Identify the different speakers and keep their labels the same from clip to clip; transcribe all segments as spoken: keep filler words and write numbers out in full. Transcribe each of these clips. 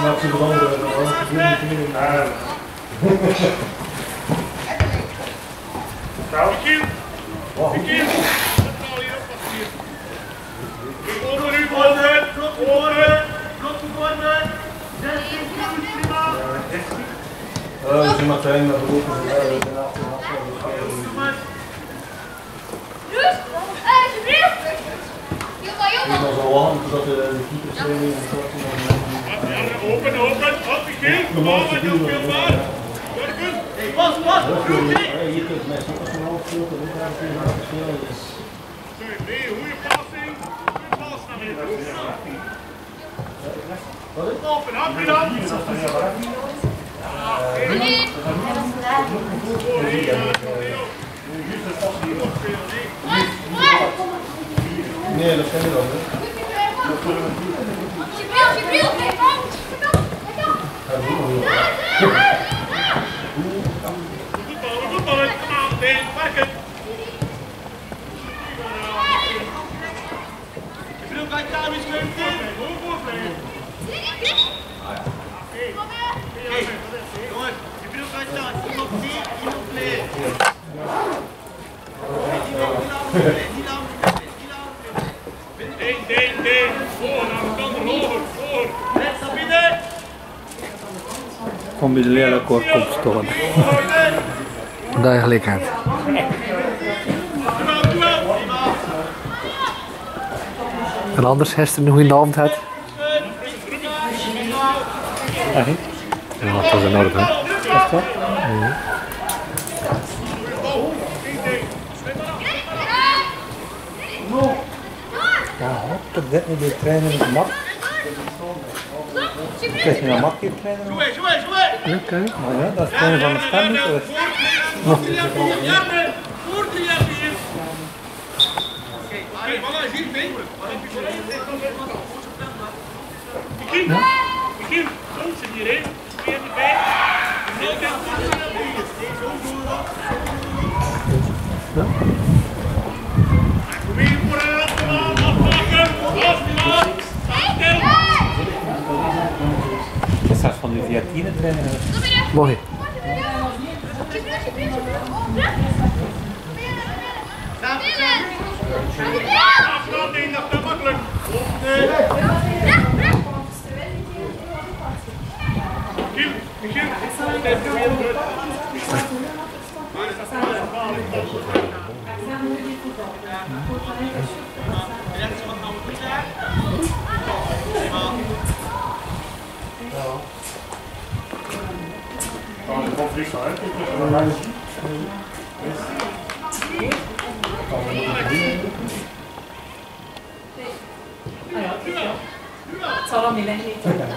Speaker 1: snap ze veranderen.
Speaker 2: Ciao. Michiel. Michiel. Onder u worden. Blok worden. Blok worden. zestien minuten prima.
Speaker 1: Oh, we zijn meteen naar de roep. Het is al zo lang dat de keeperstraining en zo.
Speaker 2: Open, open. Op de keer. Kom op, dat is veel maar. Hey, pas, pas.
Speaker 1: Hier kunt je mensen ook een half veel te doen.
Speaker 2: Sorry, nee, goede passing. Goede pas naar binnen. Open, hap je dan.
Speaker 1: Nee, dat kan je wel.
Speaker 2: Nee, nee, nee, voor, nou kan er over, voor. Rechts naar binnen.
Speaker 3: Van bij de leerlingkoord komt storm. Duidelijkheid. En anders heeft er nog in de hand het. Echt? Ja, dat was een nodig, hè? Echt wel? Ja. Ja, dat dit niet de trainer met Mark. Kijk je naar Mark hier trainen? Oké, okay. Maar ja, dat is trainer van de stem niet geweest. Nog.
Speaker 2: Begin, kom ze hierheen. Weer erbij.
Speaker 3: Ja.
Speaker 2: Probeer vooruit, afpakken, afpakken, stil.
Speaker 3: Dat is van de via tien trainer. Mooi.
Speaker 2: Afstanding, dat is makkelijk. Michiel, Michiel, dat is weer goed.
Speaker 4: Het zal dan niet liggen.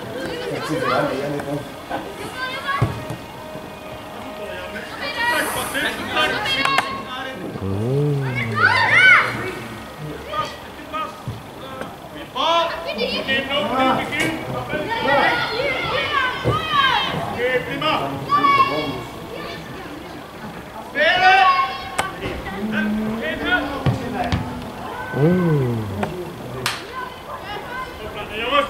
Speaker 2: Oké, prima. Spelen! Jongens!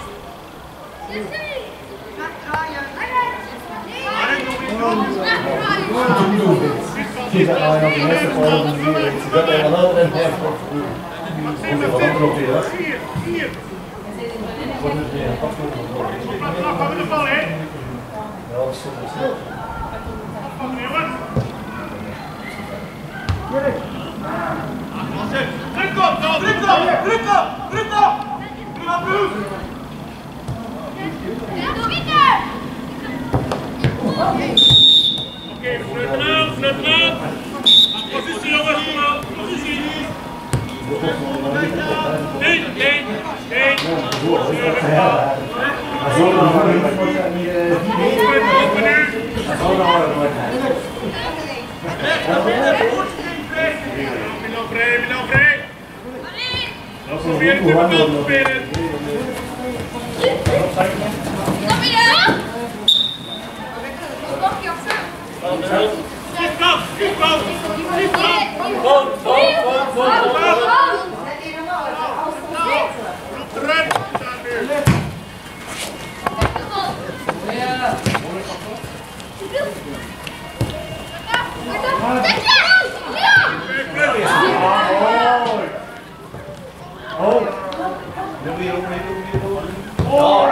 Speaker 1: Zie je dat nou nog de meeste van de vier? Ze zetten even een andere en hij heeft
Speaker 2: Vier, vier. Gaan we de bal, hè?
Speaker 1: Ja, dat is zo.
Speaker 2: Jongens! Druk op, nou, druk op, druk op, druk op! Prima, Bruce! Oké, fluiten aan, fluiten aan! Positie, jongens, kom aan, positie! Nee, nee, nee! Milan vrij, Milan vrij! Dan probeer ik de bal te spelen! Goed kap, goed kap, goed kap! Gewoon, gewoon, gewoon, gewoon! Terug!
Speaker 1: Oh! Nu weer op, nu weer op. Oh!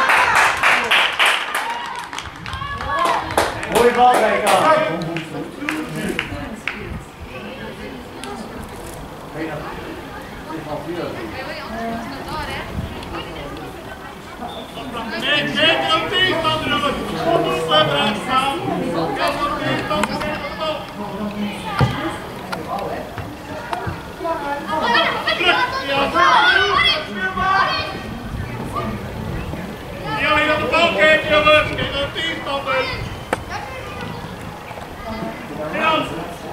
Speaker 1: Mooie bal, kijk aan.
Speaker 2: Nee, nee, dat is van de jongens. Goed voorbereid staan. Jullie op de bal kijken, jongens. Kijk naar de tegenstander. Jan.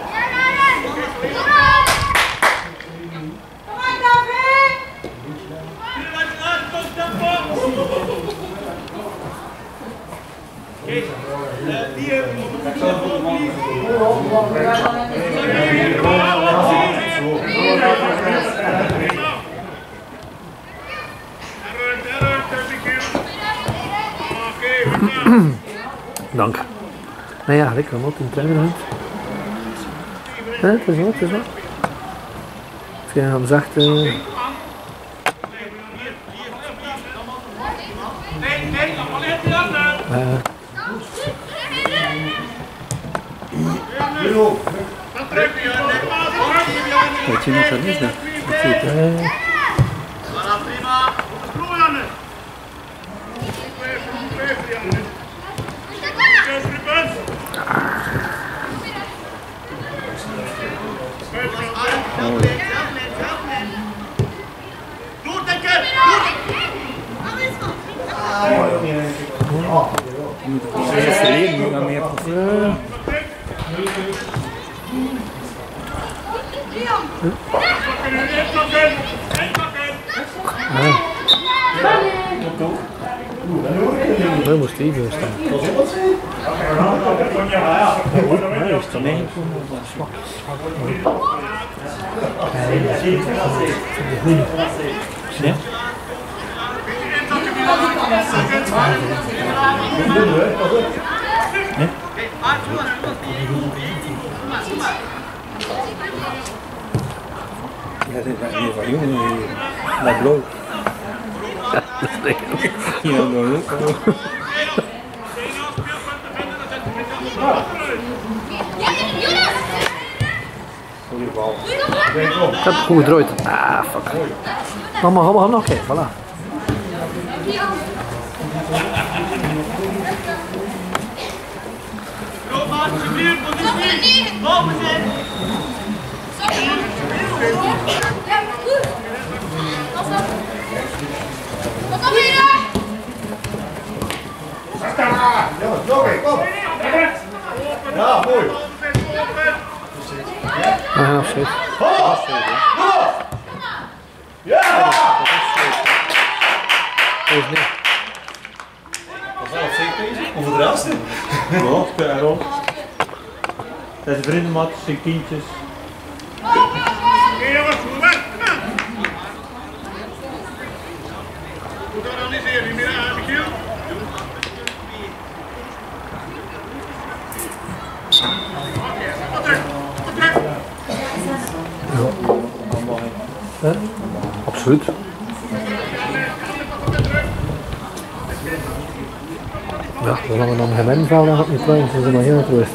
Speaker 5: Kom maar, David!
Speaker 2: Kijk, die hebben
Speaker 3: Dank. Nou ja, lekker wat in de trainer. Het is wat, het is wat. Als je hem zegt. Uh...
Speaker 2: Nee, nee, alleen die andere.
Speaker 3: Uh...
Speaker 2: Dan trek je je.
Speaker 3: Weet je nog wat is dat? Uh...
Speaker 2: Prima. Goed, Janne.
Speaker 3: Daar moest hij even staan. Hij is dan één voor zwak. Ja? Ja, dit is niet van jongen, dat bloot. Ja, dat ook. Ik heb het goed gedraaid. Ah, fuck. Allemaal, allemaal, allemaal. Oké, voilà.
Speaker 1: Ja, mooi.
Speaker 3: Ja, afzet.
Speaker 1: Ja!
Speaker 3: Dat is niet.
Speaker 1: Was dat zeker? Over de rest?
Speaker 6: Ja, speel rond. Dat is vriendenmat, zijn kindjes.
Speaker 2: Oké jongens, goed weg. Goed organiseren, niet meer aan de kiel. Oké, wat terug, wat terug.
Speaker 3: Ja, absoluut. Ja, zolang we dan geen menvrouw dan gaat niet kwijt, dan zijn we heel gerust.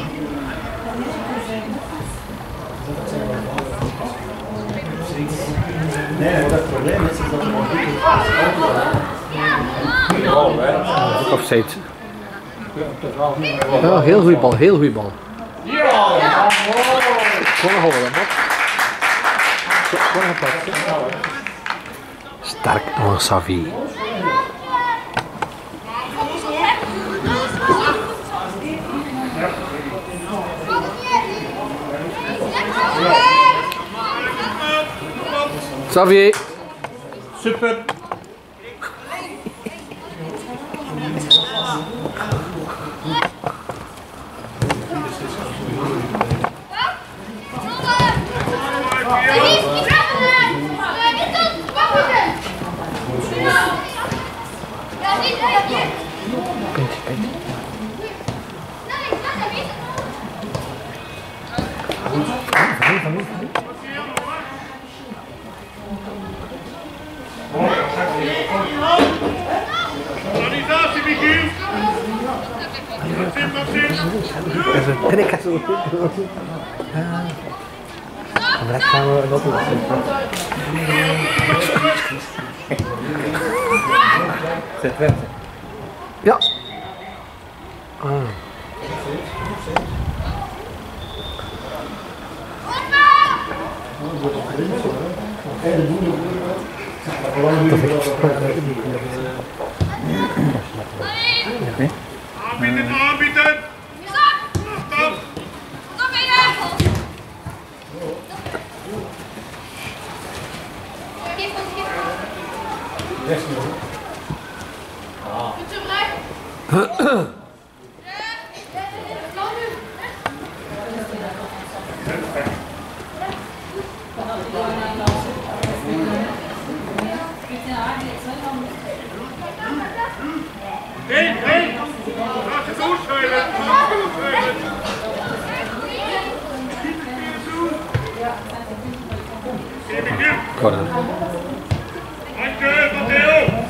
Speaker 1: Nee, wat het probleem is, is dat we nog niet
Speaker 3: Ook offside. Ja, heel goede bal, heel goede bal.
Speaker 1: Ja!
Speaker 3: Gewoon een holen, wat? Gewoon een plaats. Sterk aan Savi. Xavier.
Speaker 6: Super.
Speaker 3: Puntje, puntje.
Speaker 2: Organisatie, Michiel! Maxim, Maxim!
Speaker 3: En ik ga zo. En dan gaan we dat doen.
Speaker 6: Zet weg.
Speaker 3: Ja. Ah.
Speaker 2: Aanbieden, aanbieden! Stop! Heen, heen! Laat je doorschuiven! Laat je doorschuiven! Hier, Michiel! Handje, Matteo!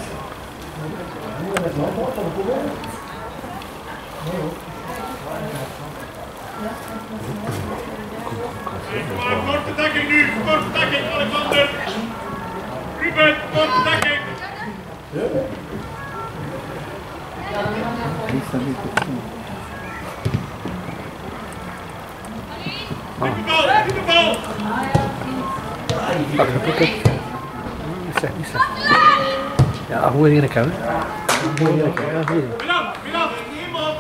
Speaker 2: Maar korte dekking nu, korte dekking, Alexander! Ruben, korte dekking! Niet de bal, niet de bal!
Speaker 3: Pak een pak. Niet zeg, niet zeg. Ja, hoe in de kamer? Hoe in de kamer? Ja, hier.
Speaker 2: Milan, Milan, iemand!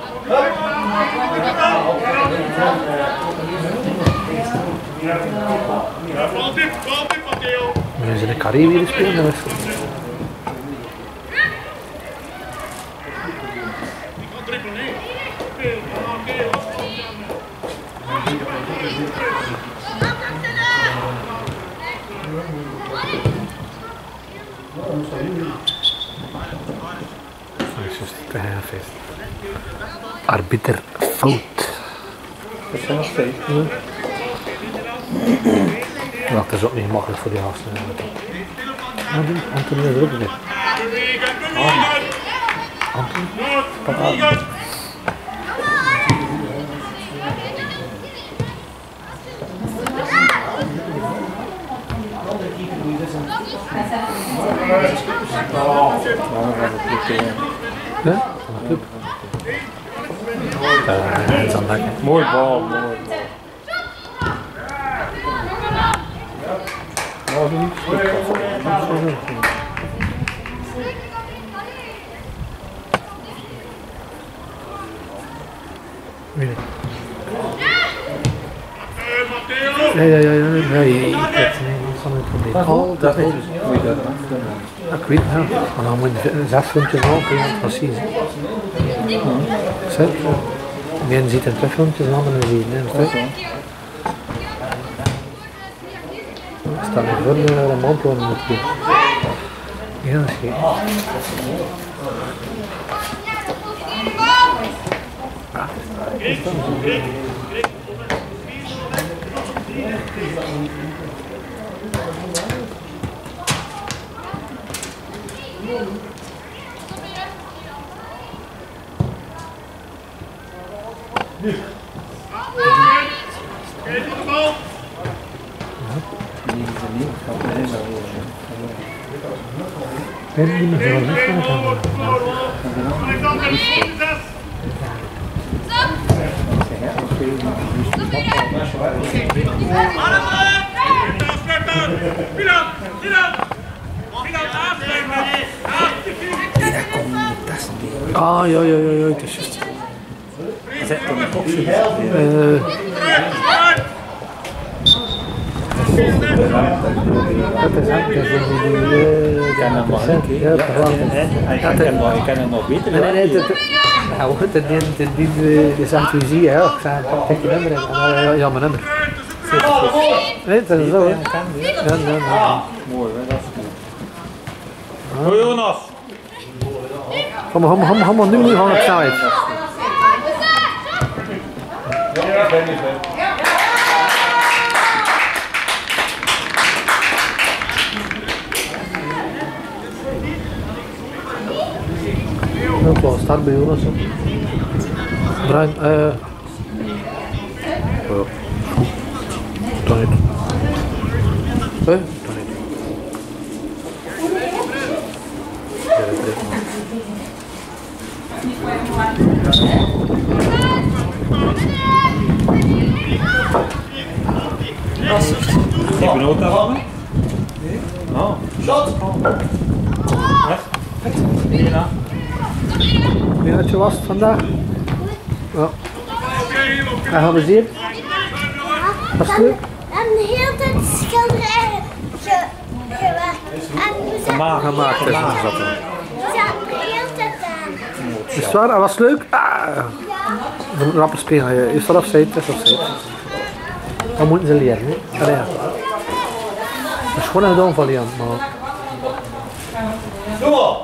Speaker 2: Ja, bal dit, bal dit, Matteo!
Speaker 3: Nu is in de carré weer spelen. Dat is
Speaker 2: Dribbelen, nee. Speel, oké.
Speaker 3: arbiter fout.
Speaker 6: Dat zijn nog steeds.
Speaker 3: Ja, dat is ook niet makkelijk voor die gasten. Anthony, Anthony is er ook weer. Anthony? Papa. Ja, van de club. Dat is dan lekker.
Speaker 6: Mooi bal, mooi bal. Nou, niet
Speaker 3: ja, ja, ja, ja, nee, dat is van het probleem.
Speaker 6: Oh, dat is dus hoe je dat
Speaker 3: ja, ik weet het, ja. Maar dan moet je zes filmpjes al op je precies. Zet. De ene ziet een twee filmpjes en de andere ziet het. Er staat niet voor een mantel in het keer. Ja, dat is geen.
Speaker 2: Geef de bal!
Speaker 3: Ik weet niet meer veel.
Speaker 2: Geen bal wordt verloren. Alexander, zes! Milan, Milan! Milan,
Speaker 3: Ah, ja, ja, ja, ja, het is juist.
Speaker 6: Zet hem op zijn
Speaker 3: Uh, dat is echt, dat is die,
Speaker 6: Ik ken hem nog een keer.
Speaker 3: ja, gewoon.
Speaker 6: Ik ken hem nog beter.
Speaker 3: Nee, nee, nee, dat, nou, dat, dat, dat, die, die zegt, wie zie je, hè? Ik zei, pak je nummer in. En dan, ja, mijn nummer. Nee, dat is zo, hè? Ja, ja, ja.
Speaker 6: Mooi, hè, dat is goed. Hoi Jonas!
Speaker 3: Kom maar, kom maar, kom maar, nu moet je gewoon op snelheid.
Speaker 1: Ja, ben ik ben.
Speaker 3: ook wel een start bij Jonas. Bruin, eh... Uh, oh. Toch niet. Hé? Huh? Toch niet. Ja, dat is
Speaker 6: Ik ben ook daarvan. Oh.
Speaker 1: Shot!
Speaker 6: Echt? Hierna.
Speaker 3: Wie had je last vandaag? Ja. Ga je plezier? Was het leuk?
Speaker 5: En de hele tijd schilderijen ge, gewerkt. En we zijn
Speaker 6: Maar
Speaker 3: Gemaakt is het zat.
Speaker 5: we zaten de hele tijd aan.
Speaker 3: Is het waar? Dat was leuk? Ah. We moeten rapper spelen. Is dat offside? Is dat offside? Dat moeten ze leren. Hè? Allee, ja. Dat is gewoon een downvariant, maar...
Speaker 1: Doe maar!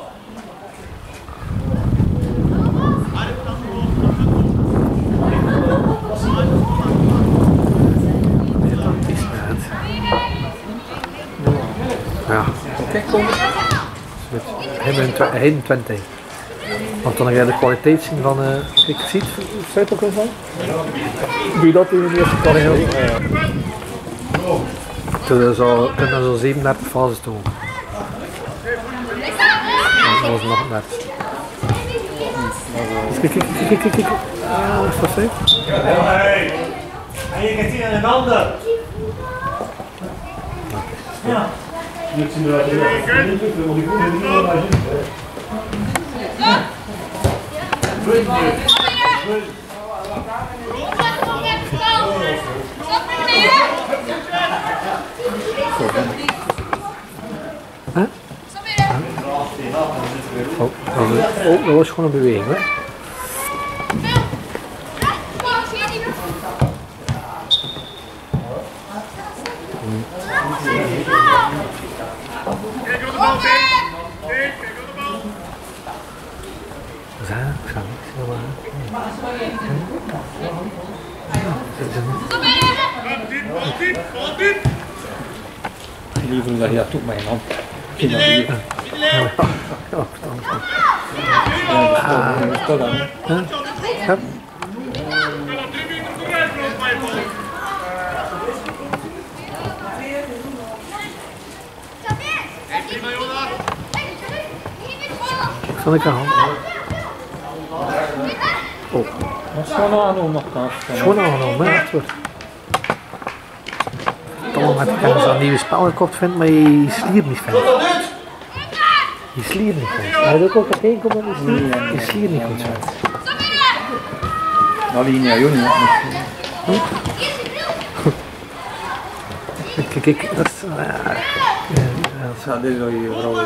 Speaker 3: Ja.
Speaker 6: Kijk, kom.
Speaker 3: eenentwintig. Want dan ga je de kwaliteit zien van... Uh, ik zie het, zou het ook eens zijn? Doe je dat in de eerste kwaliteit? Ja, ja. Toen zo, kunnen zo zevenendertig fases doen. Ja, dat was nog net. Kijk, kijk, kijk, kijk, kijk. Ja, dat is perfect.
Speaker 1: Hey! En je gaat hier aan een ander! Ja.
Speaker 2: Niet zien dat je dat want ik moet niet meer naar
Speaker 3: Huh? Oh, dat was, oh, dat was gewoon een beweging, hè? Zo, zo, zo
Speaker 6: Liever dat je dat doet met je hand. Ik vind dat liever. Ja, dat is toch dan.
Speaker 3: Ja. Van de kant. Oh.
Speaker 6: Dat is gewoon aan nog kans.
Speaker 3: Gewoon aangenomen, hè? Het wordt. Toch met ik zo'n nieuwe spel gekocht vind, maar je sliert niet vindt. Je sliert niet vindt. Hij heeft ook geen komen met je Je sliert niet goed vindt.
Speaker 6: Nou, die niet, jongen.
Speaker 3: Kijk, kijk, dat is.
Speaker 6: Ja, dit is wel je vrouw.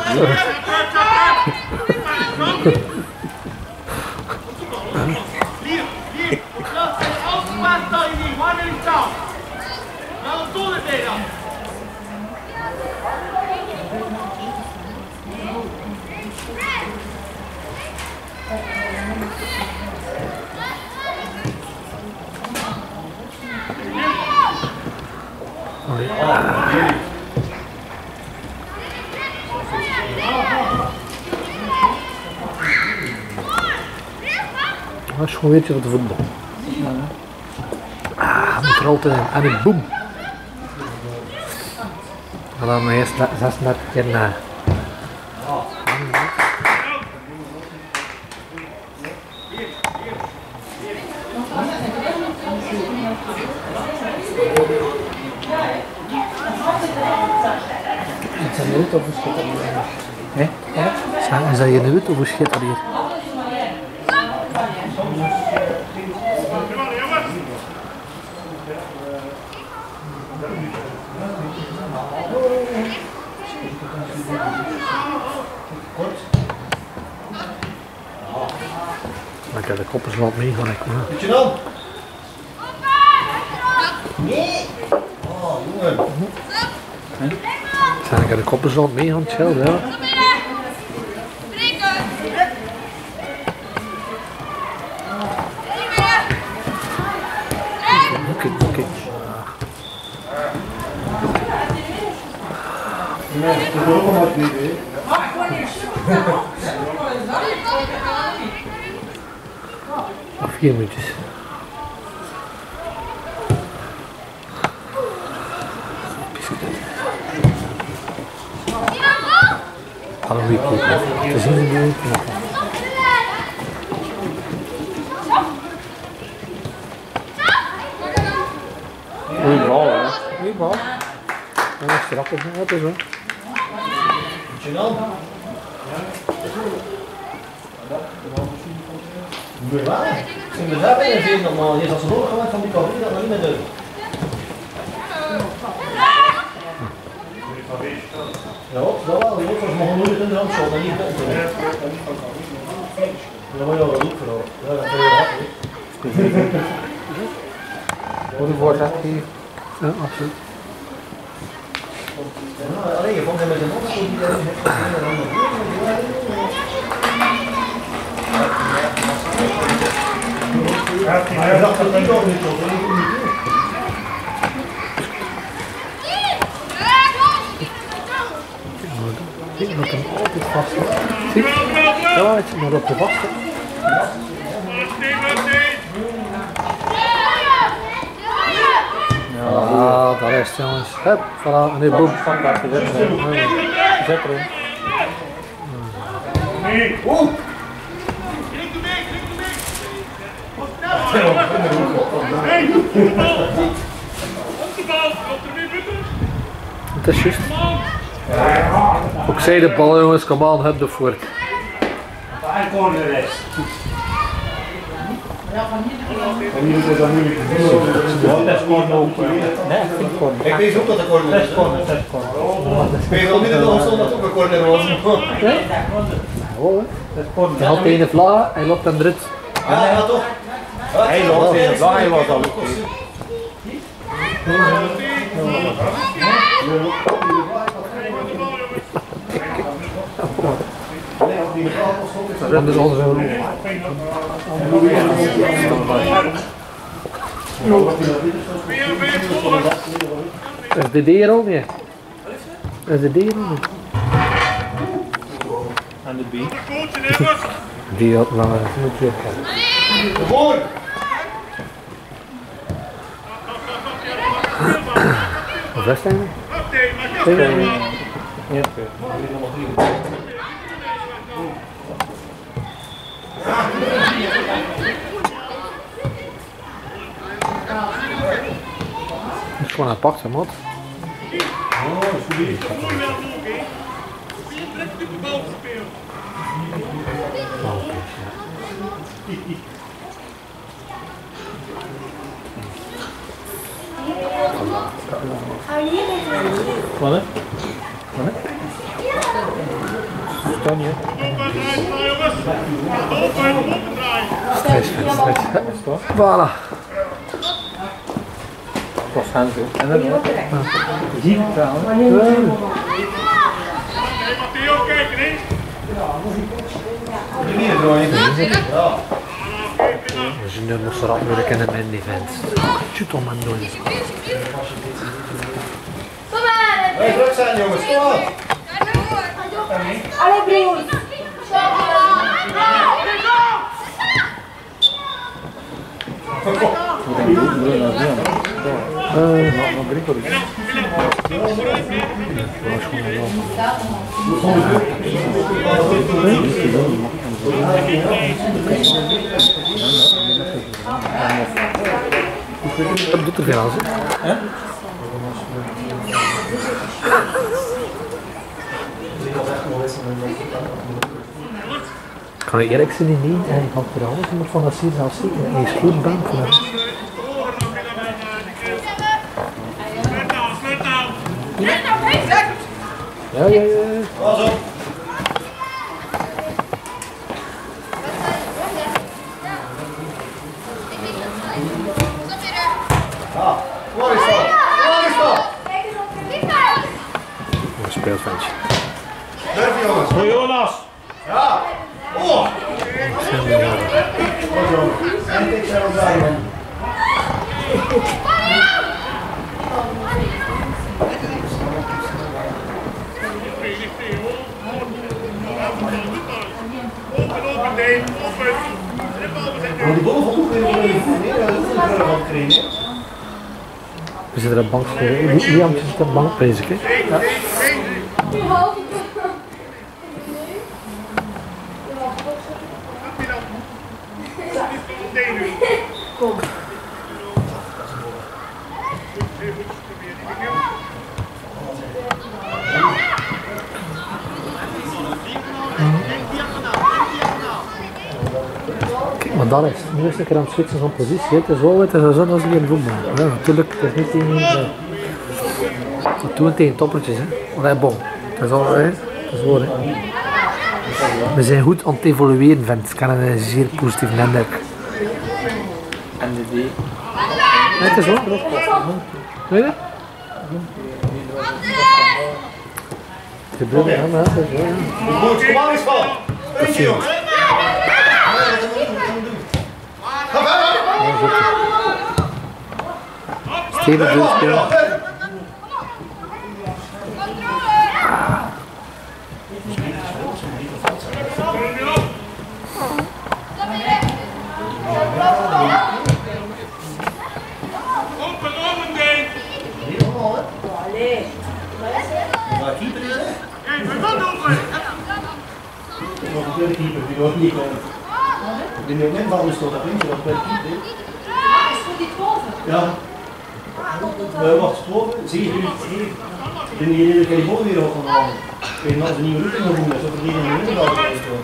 Speaker 3: Dat is gewoon weer wat de voetbal. Ah, moet er altijd in. En een boem. Maar dan eerst zesendertig keer na. Is dat nu of verschiet dat hier? Hé? Is dat hier nu of verschiet dat hier? Maar ik heb de koppers wel meegelijk.
Speaker 1: Moet je dan? Nee! Oh, jongen.
Speaker 3: Zijn ik de koppers wel mee aan het schelden, ja? Oké, oké.
Speaker 2: Nee, dat is ook nog niet, hè?
Speaker 3: Nog vier minuutjes. Gaan we weer kijken. Te zien we nu.
Speaker 6: Goeie bal, hè?
Speaker 3: Goeie bal. Ja, strak is het is wel.
Speaker 1: Gênant. Ja, ik vind het wel weer veel normaal. Je als ze horen gemaakt van die café, dat nog niet meer doen. Ja, dat wel. Die wordt nog nooit in de hand zo, maar niet bij te doen. Dan moet je wel een loop vooral. Ja, dat kun je wel.
Speaker 3: Hoe die wordt dat hier? Ja, absoluut.
Speaker 1: Ja, alleen je vond hem met een opstoot die hij heeft. Maar hij dacht dat hij ook niet tot.
Speaker 3: Zie dat hem altijd vast is. Zie ja, het is maar op de vast. Ja, daar is het jongens. Hup, voilà, en nu boem.
Speaker 6: Standaard gezet, hè? Zet erin.
Speaker 1: Oeh!
Speaker 3: Het is juist. Ook zij de bal jongens, kom aan, heb de voort.
Speaker 2: Waar komt de rest?
Speaker 6: En hier is het dan moeilijk te doen. Dat is gewoon ook. Nee, geen corner.
Speaker 1: Ik weet ook dat de corner is.
Speaker 6: Zes corner, zes corner.
Speaker 1: Ik weet wel niet dat er dat ook een corner was.
Speaker 3: Oh,
Speaker 6: Zes corner.
Speaker 3: hij had een vla, hij loopt aan de rit.
Speaker 1: Ja, ja toch?
Speaker 6: Hij loopt in de vlag, hij was al oké.
Speaker 3: Dat is dus onze rol. Is de D er al niet? Is de D er al niet?
Speaker 6: Aan de B.
Speaker 3: Die had langer.
Speaker 1: Gewoon!
Speaker 3: Of is hij?
Speaker 6: Ja,
Speaker 3: Het is gewoon een pak, hè, mat.
Speaker 6: Wat hè? Wat hè? Staan hier.
Speaker 3: Voilà.
Speaker 6: Dat gaan ze. En dan nog. Hier trouwens.
Speaker 2: Matteo, kijk eens.
Speaker 1: Hier draaien. Ja.
Speaker 3: We zien nu nog rap weer kennen met een event. Shoot om aan doen.
Speaker 1: Wij druk zijn jongens, kom op!
Speaker 5: Alle broers.
Speaker 3: Uh,
Speaker 6: Nog drie voor u.
Speaker 3: dat doet er veel aan.
Speaker 6: Hè?
Speaker 3: Kan ik eerlijk zijn niet en ik had er alles maar van dat zie zelfs zeker een slootbank voor hem. Ja, ja, ja.
Speaker 1: Pas op! Ja, waar is dat? Waar is dat?
Speaker 3: Een speelventje.
Speaker 1: Durf jongens!
Speaker 6: Voor Jonas!
Speaker 1: Ja! Oh! En ik zou zeggen.
Speaker 2: Open, open. En de bal bezet
Speaker 1: Maar die bollen van ook weer een van trainen.
Speaker 3: We zitten op de bank. Liam zit op de bank bezig, hè? Ja.
Speaker 2: Kom.
Speaker 3: Kijk, maar dat is nu is een keer aan het switchen van positie. Het is wel het is zo als die in voetbal. Ja, natuurlijk, het is niet tegen. Uh, dat doen we tegen toppertjes, hè? Maar bon, het is al, hè? Het is wel, hè? We zijn goed aan het evolueren, vind ik. Ik kan een zeer positieve indruk.
Speaker 6: En de D.
Speaker 3: Nee, het is wel. Weet je? De broer, ja, maar het is wel.
Speaker 1: Goed, kom aan eens van. Puntje, jongens. Ga verder.
Speaker 3: Steven doet spelen.
Speaker 1: Maar keeper is het? Nog een tweede keeper, die wordt niet komen. Die neemt net van de stoot op eentje, dat is bij de keeper. Ja. Uh, wacht, boven, zie je nu? Ik denk dat je die boven weer op gaan halen. Ik weet niet of ze niet minuten gaan doen, dus of er niet een minuten gaan doen.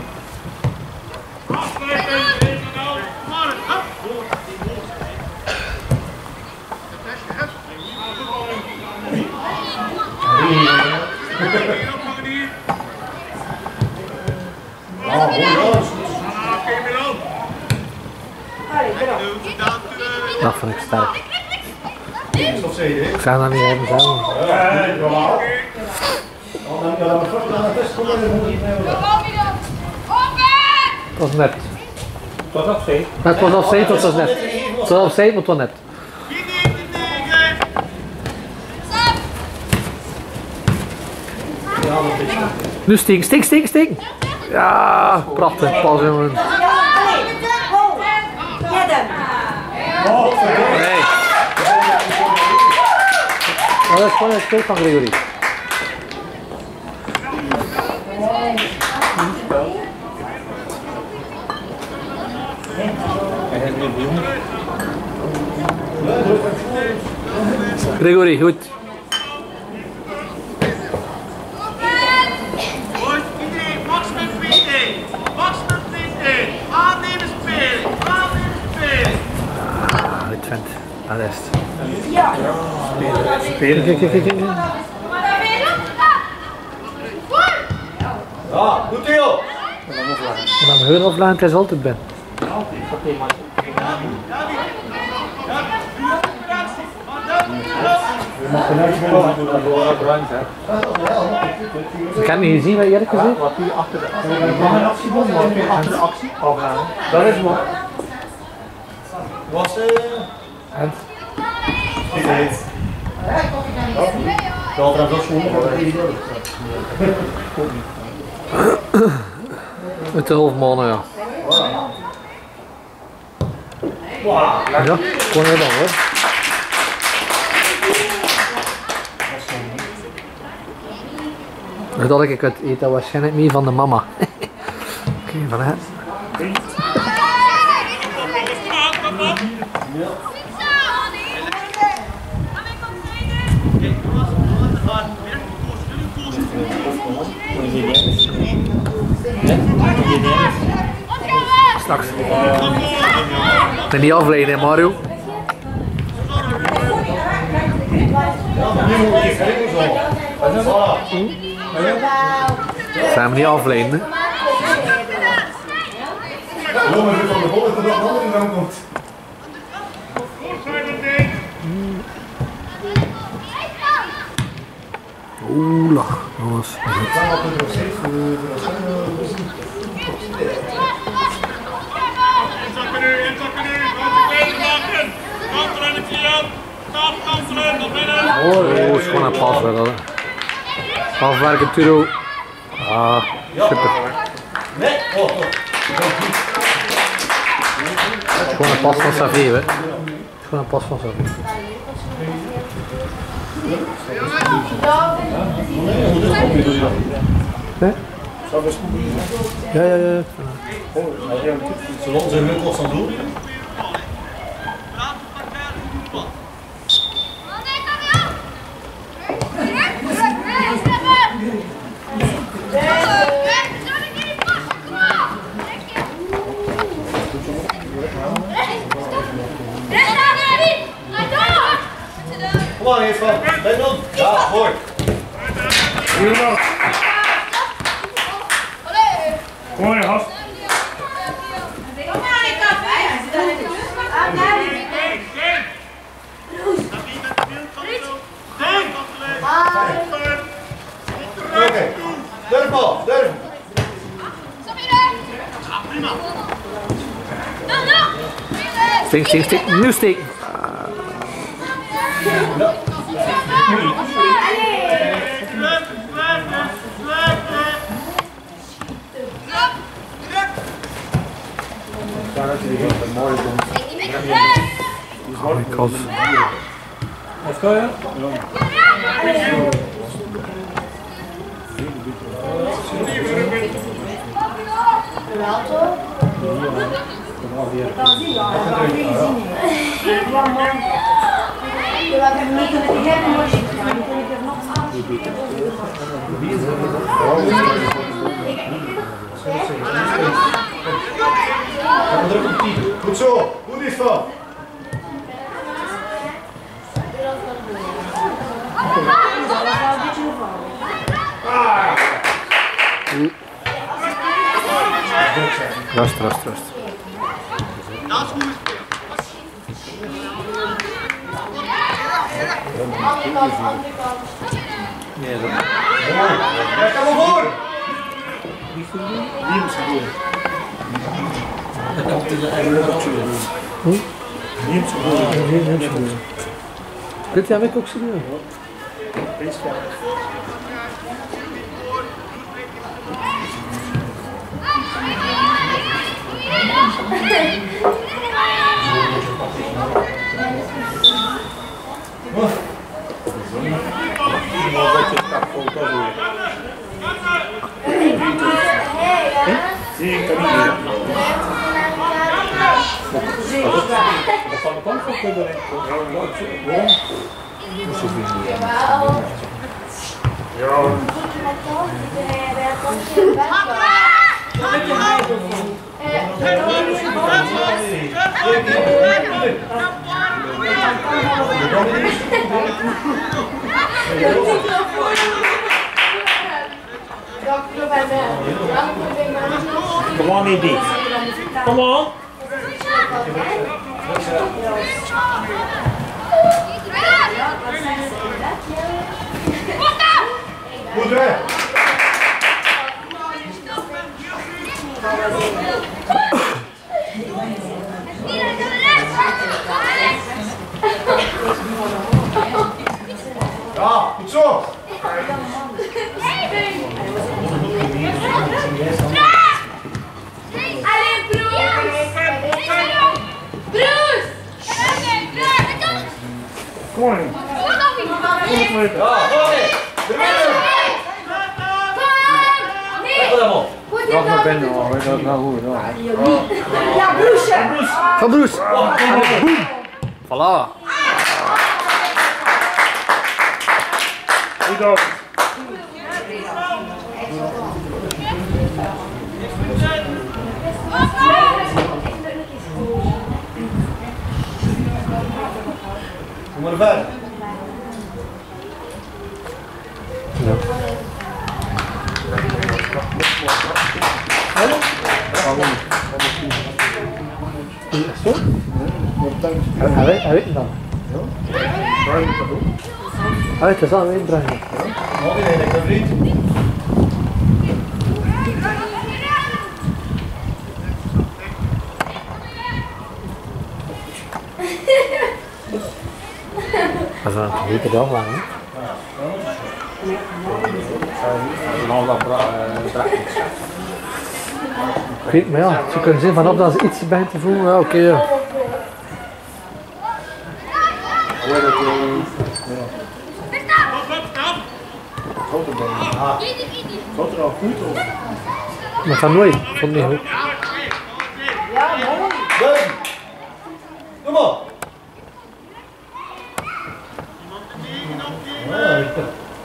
Speaker 3: Dat vind ik sterk.
Speaker 1: Of zei je,
Speaker 3: Ik zou dat niet hebben zelf.
Speaker 1: ja, normaal. Dan heb je dan een vrucht aan het test komen en dan moet je niet meer.
Speaker 3: Het was net.
Speaker 6: Tot op zee.
Speaker 3: Het was opzij, het was net. Het was opzij, maar het was net. Nu steken, steken, steken, steken. Ja, prachtig. Pas jongen. Nee. Oh, dat is gewoon een speel van Gregory. Gregory, goed. Dit vindt, dat is het. Spelen, kijk, kijk, kijk, kijk.
Speaker 1: Ja, goed Theo!
Speaker 3: En dan hun offline, het is altijd ben. Ik heb niet gezien, wat eerlijk gezegd.
Speaker 6: Wat die achter de actie doen, wat die achter de actie afgaan. Dat is mooi.
Speaker 1: Was eh.
Speaker 3: En?
Speaker 1: Ik weet. Dat er dat schoon voor de video.
Speaker 3: Met de hoofdmannen, ja. Ja, gewoon heel lang hoor. Dat ik het eten waarschijnlijk mee van de mama. Oké, okay, van het. Straks. En niet afleiden, Mario. Zijn we niet afleiden?
Speaker 1: Jongen, van de bol dat er nog een andere komt.
Speaker 3: Oeh, lach. Dat was oh, is gewoon een pas bij dat. Afwerken, Turo. Ah, super.
Speaker 1: Nee, oh, oh.
Speaker 3: Het is gewoon een pas van Xavier, hè? Het is gewoon een pas van Xavier. Hè? Ja, ja, ja.
Speaker 1: Zolang ze hun kost aan doen. Kom aan, even. Ben dan. Ja, mooi.
Speaker 2: Kom maar, gast.
Speaker 1: Oké. Durf bal, durf.
Speaker 3: Sting, sting, sting. Nu sting. Oh my god.
Speaker 6: Wat kan je?
Speaker 1: Goed zo, goed is van.
Speaker 3: Rust, rust, rust.
Speaker 6: Nee, dat
Speaker 1: Ja, kom maar voor.
Speaker 3: Dit jaar heb ik ook serieus.
Speaker 2: Come on, Edie. Come on.
Speaker 1: Goed weg. Ja, goed zo.
Speaker 5: Allez, Bruce! Bruce!
Speaker 2: Kom on.
Speaker 1: Ja, ga mee.
Speaker 6: Nog maar binnen hoor, dat is nou goed.
Speaker 5: Ja, Bruce!
Speaker 3: Ga Bruce! Boom! Voilà!
Speaker 2: Goed ook.
Speaker 1: Kom maar verder.
Speaker 3: Zo? Hij weet, hij weet het dan. Hij weet het al, hij weet het brengen.
Speaker 1: Nog een lekker vriend.
Speaker 3: Dat is een leuke dag lang, hè?
Speaker 6: Nog wel bracht.
Speaker 3: Ik weet, maar ja, ze kunnen zien vanaf dat ze iets begint te voelen, ja, oké. Okay, ja.
Speaker 6: Wat er al goed op.
Speaker 3: Maar het gaat nooit, ik vond het niet goed.
Speaker 1: Duizend. Kom op. Ja, ik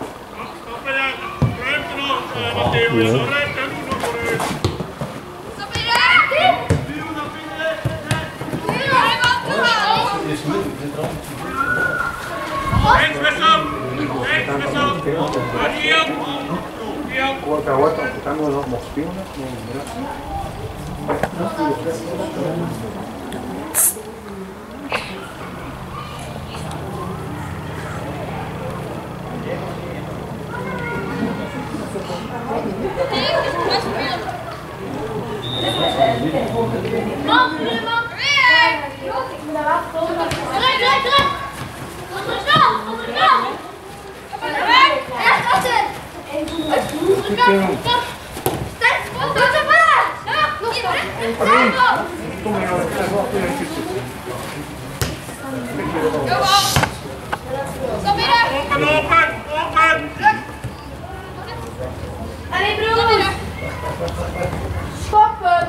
Speaker 6: Porque agora estão nos mosquitos, né?
Speaker 5: Allez, Bruce! Stoppen!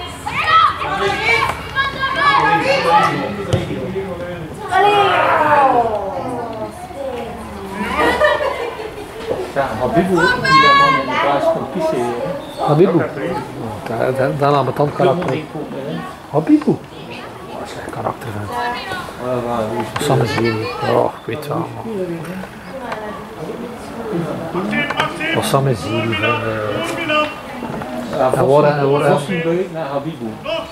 Speaker 6: Ja, Habibu, die daar man in de baas kon kiezen.
Speaker 3: Habibu? Daarna aan mijn tand karakter. Habibu? Dat is echt karakter van. Samen Ziri. Oh, ik weet wel. Of Samen Ziri van. En worden en worden.
Speaker 6: Vossenbeuk naar Habibu.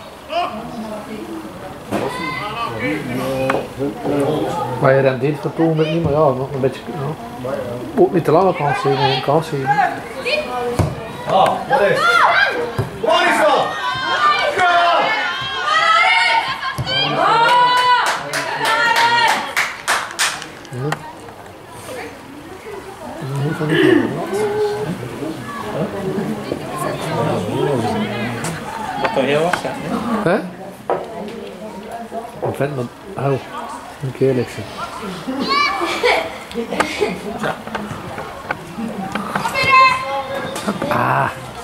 Speaker 3: Maar je rendeert voor het ogenblik niet, maar ja, nog een beetje. Ja. Ook niet te lange kans geven, een kans geven.
Speaker 1: Ah, wat is? Waar is dat?
Speaker 6: Wat toch heel was dat, hè?
Speaker 3: Hè? Ik vind dat. Oh, moet ik eerlijk zijn. Ah.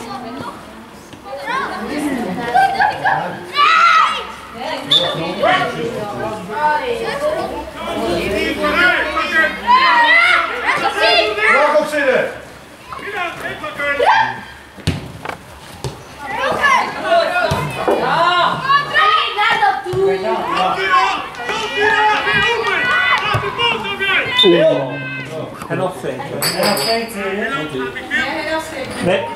Speaker 1: Waar op zitten?
Speaker 6: En offside.
Speaker 2: En offside,
Speaker 6: Nee.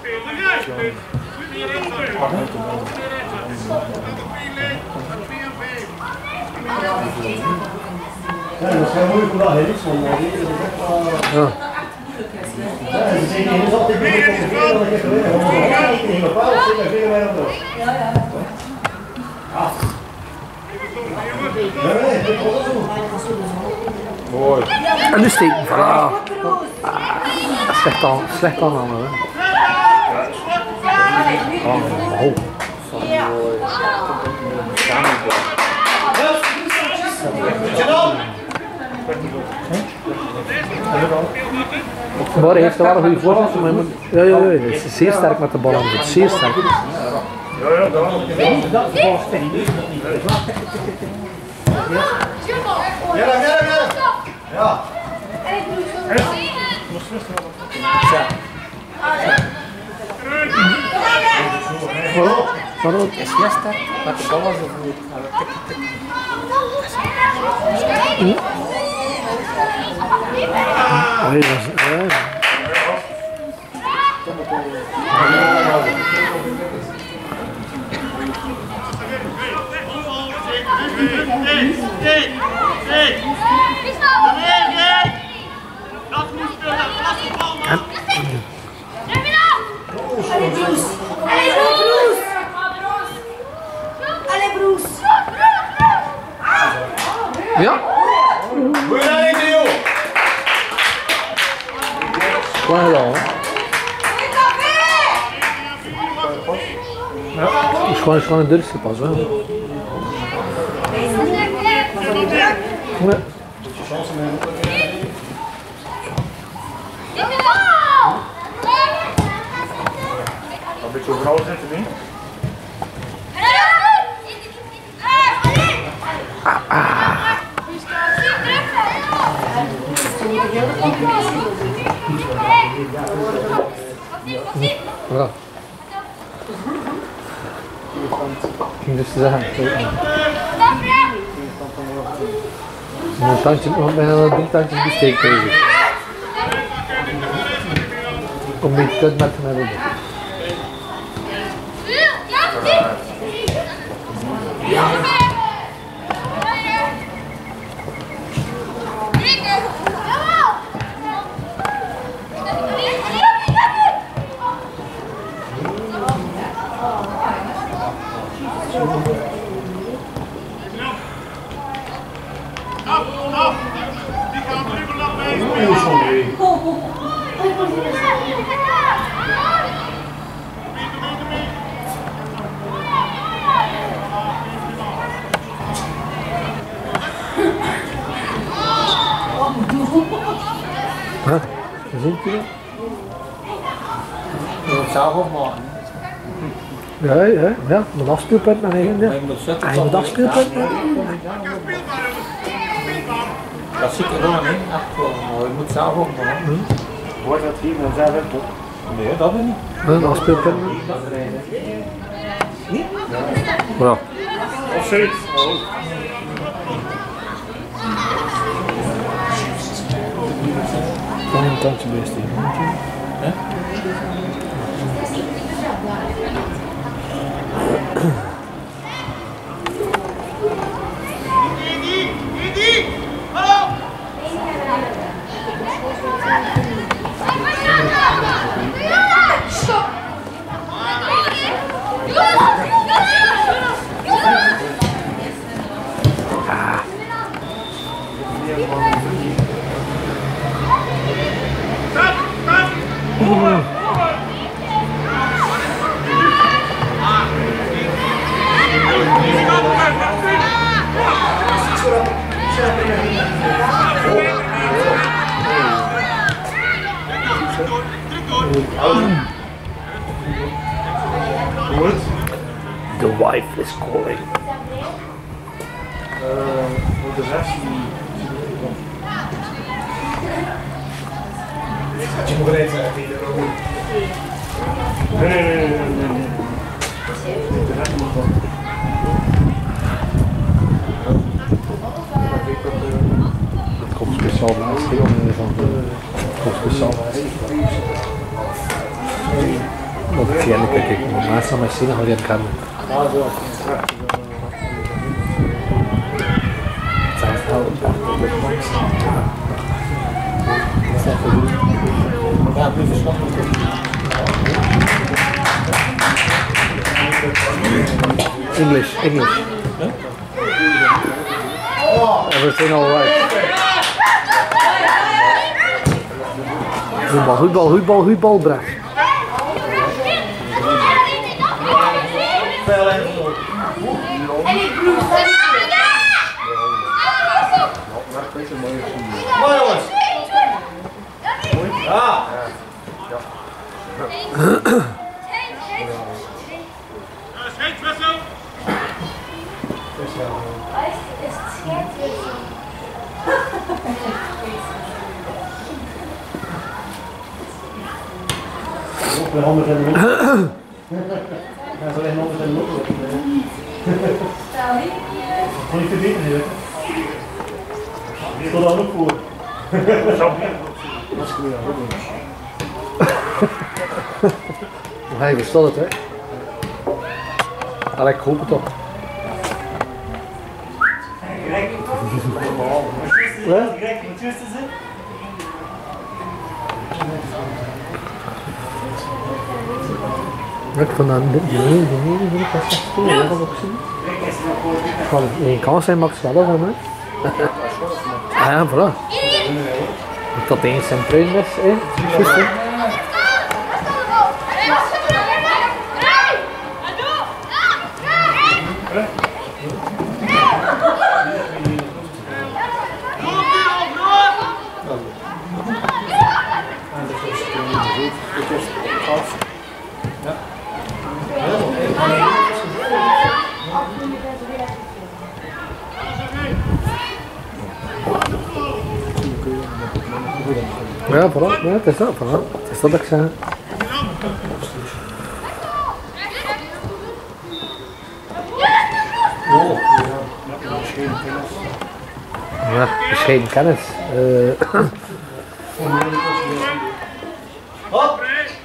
Speaker 1: Ja, dat is heel moeilijk om dat heen te doen.
Speaker 3: Ja.
Speaker 1: Ja, ze zeggen niet altijd dat ik het weer dan ik het weer. Ik niet bepaald, ik heb weer meer op. Ja, ja. Nee, nee, ik wil het doen.
Speaker 6: Mooi.
Speaker 3: En nu steken, voilà. Slecht aan, slecht aan aan, hè. Oh, oh. Maar hij heeft wel een goede voorzet, maar moet... Ja, ja, ja, hij is zeer sterk met de bal aan het zeer sterk.
Speaker 6: Ja, ja, dat
Speaker 1: Dat is wel steady. Ja, ja, ja, ja. Ja.
Speaker 3: Waarom? Waarom?
Speaker 6: is heel sterk, maar de bal was er goed.
Speaker 3: Nee, dat is... Ja. Ja?
Speaker 1: Moet je daar niet doen, joh?
Speaker 3: Gewoon gedaan, hè? gewoon, gewoon een durfje pas, hè. Ja.
Speaker 6: Een beetje overal zitten, niet?
Speaker 3: Ja. Ik ging dus te zeggen. Mijn tandje, want mijn hele drie tandjes die steekt bezig. Om die kut met te hebben. Huh? Zie je dat?
Speaker 6: Je moet zelf opmaken.
Speaker 3: Ja, ja, ja, met afspeelpunt naar eigen. Ja. Ah, je moet afspeelpunt.
Speaker 6: Dat zie ik er gewoon in. Echt wel, maar je moet zelf opmaken.
Speaker 1: Wordt dat hier dan zelf in?
Speaker 6: Nee, dat is niet.
Speaker 3: Een afspeelpunt. Ja.
Speaker 1: Of zoiets.
Speaker 3: Klein tandje best hier. The wife is calling.
Speaker 1: Voor de rest je moet eten. Nee, nee, nee, nee, nee. De rest mag wel.
Speaker 3: Het komt speciaal naast de jongen van de. Het komt speciaal naast. Dat ik zie en kijk ik, maar naast aan mijn zin ga je het gaan.
Speaker 6: Ja, nu verslag
Speaker 3: English, English.
Speaker 6: Huh?
Speaker 3: Everything alright. Goedbal, goedbal, goedbal, goedbal, Bracht.
Speaker 1: Mooi jongens! Ja!
Speaker 2: Scheidswissel!
Speaker 5: Is het scheidswissel?
Speaker 1: Op mijn handen zijn de mond. Ja, zo mijn handen zijn de mond. Kon je verbeteren hier? Ik wil daar ook voor. Dat is goed, ja.
Speaker 3: Hij verstaat het, hè? Allee, ik hoop het toch.
Speaker 1: Greg.
Speaker 3: Ja?
Speaker 1: Greg, wat juist is het?
Speaker 3: Ik vond dat niet, nee, nee, nee, nee, dat is echt goed, dat heb ik ook gezien. Het kan één kans zijn, Max wel van, hè? Ah ja, voilà. Dat eens zijn pruim is, hè? Juist, hè? Ja, voilà. Ja, het is dat, voilà. Het is dat ik zeg. Ja, bescheiden kennis. Uh,
Speaker 1: Hop!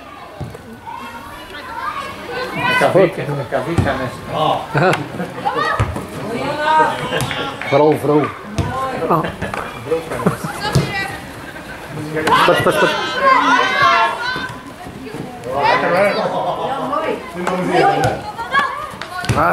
Speaker 6: Café-kennis.
Speaker 3: Vooral vrouw. Ah. Sput, sput, sput. Ah.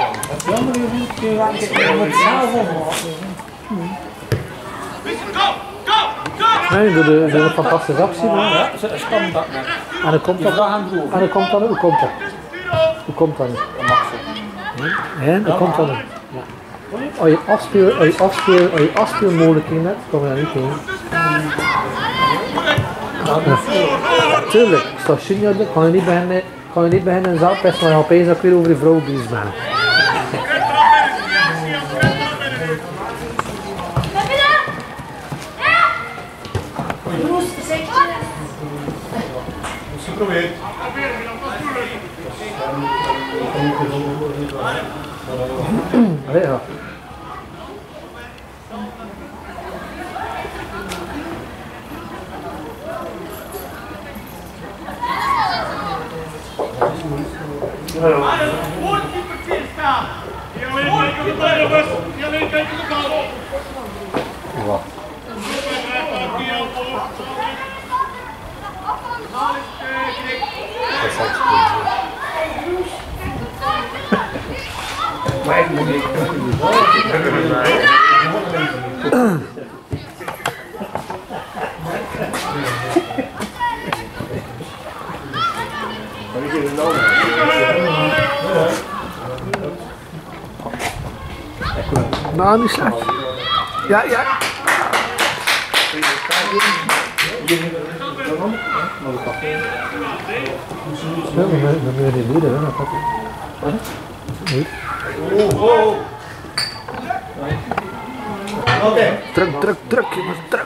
Speaker 3: Nee, dat is een fantastische actie.
Speaker 6: Ja, ze kan dat net.
Speaker 3: En dan komt dat. En dan komt dat. Hoe komt dat? Hoe komt dat? Ja, dat komt dat. Als je afspeel, als je afspeel, als je afspeelmogelijkheden hebt, kom je daar niet heen. Ja, tuurlijk, station je kan je niet beginnen, kan je niet beginnen en zelf best, maar je opeens dat ik weer over die vrouw bezig ben.
Speaker 1: Geprobeerd.
Speaker 3: Allee, ja.
Speaker 6: Maar ik moet niet.
Speaker 3: Nou, niet slecht. Ja, ja. Ja, we moeten die leren, hè. Niet.
Speaker 1: Oké.
Speaker 3: Druk, druk, druk, jongens, druk.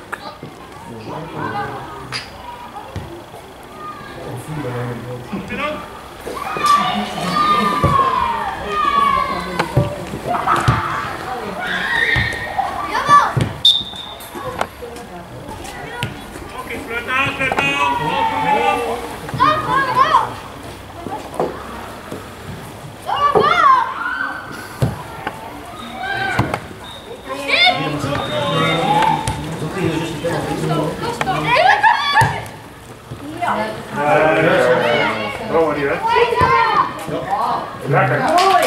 Speaker 2: Bravo die, hè? Lekker.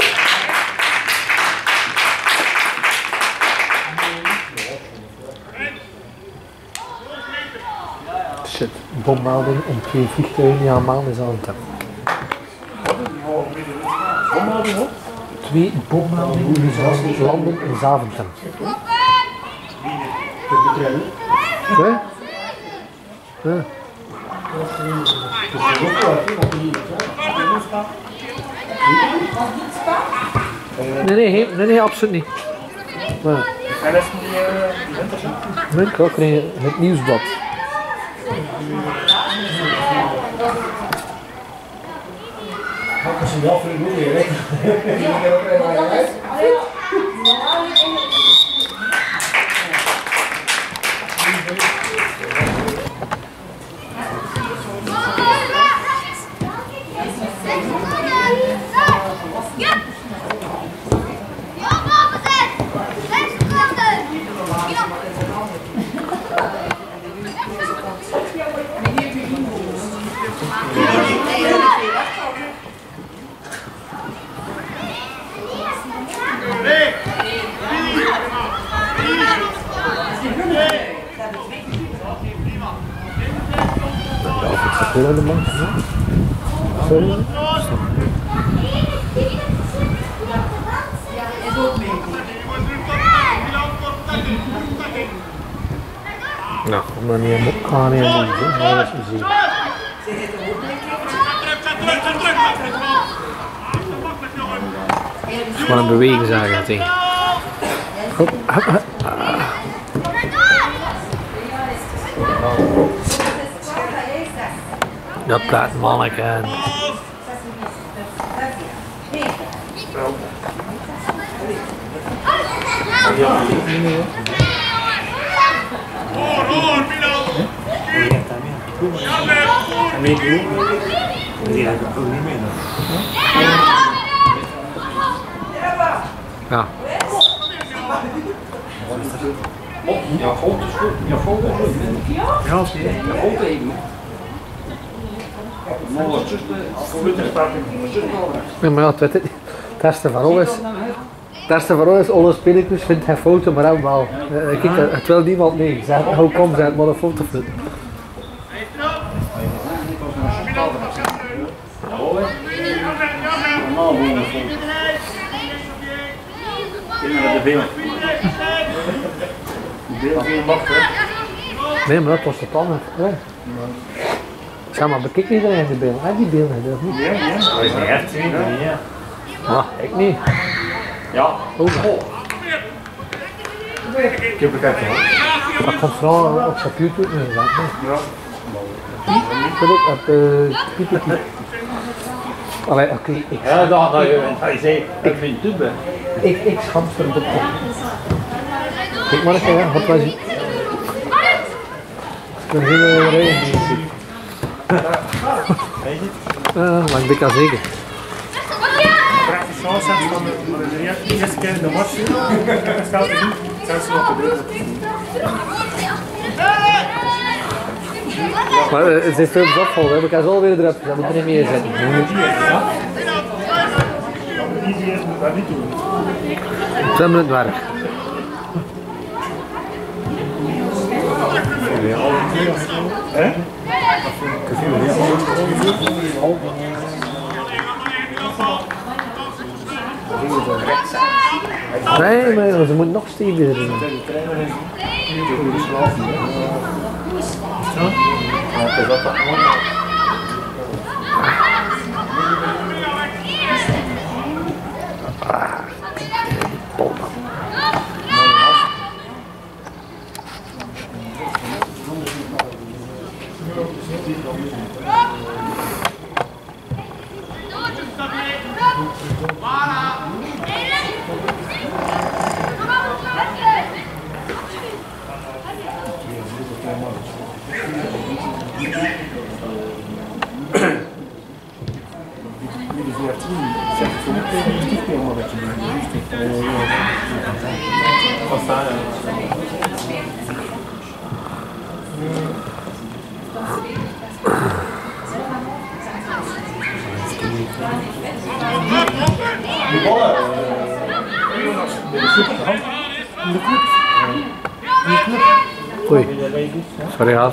Speaker 3: Shit, bommelding om twee vliegtuigen die aan maan is aan het hebben. Twee bommeldingen die zouden landen in Zaventem. Oké? Ja. Nee, nee, nee, nee, nee, absoluut niet. Nee.
Speaker 6: En dat is niet die winters.
Speaker 3: Nee, ik ook niet het nieuwsblad.
Speaker 1: Als je wel voor je weer,
Speaker 3: Wil je de man? Sorry? Nou, kom maar niet aan in de maar dat is muziek. Het is gewoon een beweging zagen het ding. Hop, hop, hop. Dat praat manneke.
Speaker 2: Hoor, hoor, Milo!
Speaker 6: En weet je hoe? Die heb ik ook niet meer.
Speaker 3: Ja.
Speaker 1: Ja, grote schuld. Ja, grote schuld.
Speaker 6: Ja, zie je.
Speaker 1: Ja, grote even. Maar wat zuster, gelukkig staat in zuster.
Speaker 3: Ja, maar ja, het, het, het eerste van alles. Het eerste van alles, alle spelers vindt geen foto, maar hem wel. Uh, kijk, het wil niemand mee. Zeg, hoe kom ze maar een foto vinden.
Speaker 1: Normaal wonen we vol. Kinderen de beeld. De beeld in je macht, hè?
Speaker 3: Nee, maar dat was de plan. Ja. Zeg maar, bekijk iedereen de beelden. Hij die beelden, dat niet.
Speaker 1: Ja, ja. Dat is niet echt zien, ja.
Speaker 3: Ah, ik niet.
Speaker 1: Ja.
Speaker 3: Oh.
Speaker 1: Ik heb het even hoor.
Speaker 3: Dat komt vooral op zijn YouTube nu. Ja. Dat ik op uh, Pieter. Allee, oké. Okay, ik
Speaker 1: Ja, dat hij zei, ik vind tube.
Speaker 3: Ik, ik schat voor de kop. Kijk maar eens, ja, wat was het? Dan zien we er een die ziet. Ja, maar ik ben al zeker.
Speaker 6: Praktisch chance hebben van de, de eerste keer in de match. Dat gaat te doen. Zelfs nog te doen.
Speaker 3: Maar uh, het is veel opgevallen, heb ik al alweer erop gezet, moet er niet meer zetten.
Speaker 6: Ja? Die die moet dat niet doen.
Speaker 3: Twee minuten werk.
Speaker 6: Hè?
Speaker 3: Nee, maar ze moeten nog steviger doen. Oei, sorry Haas.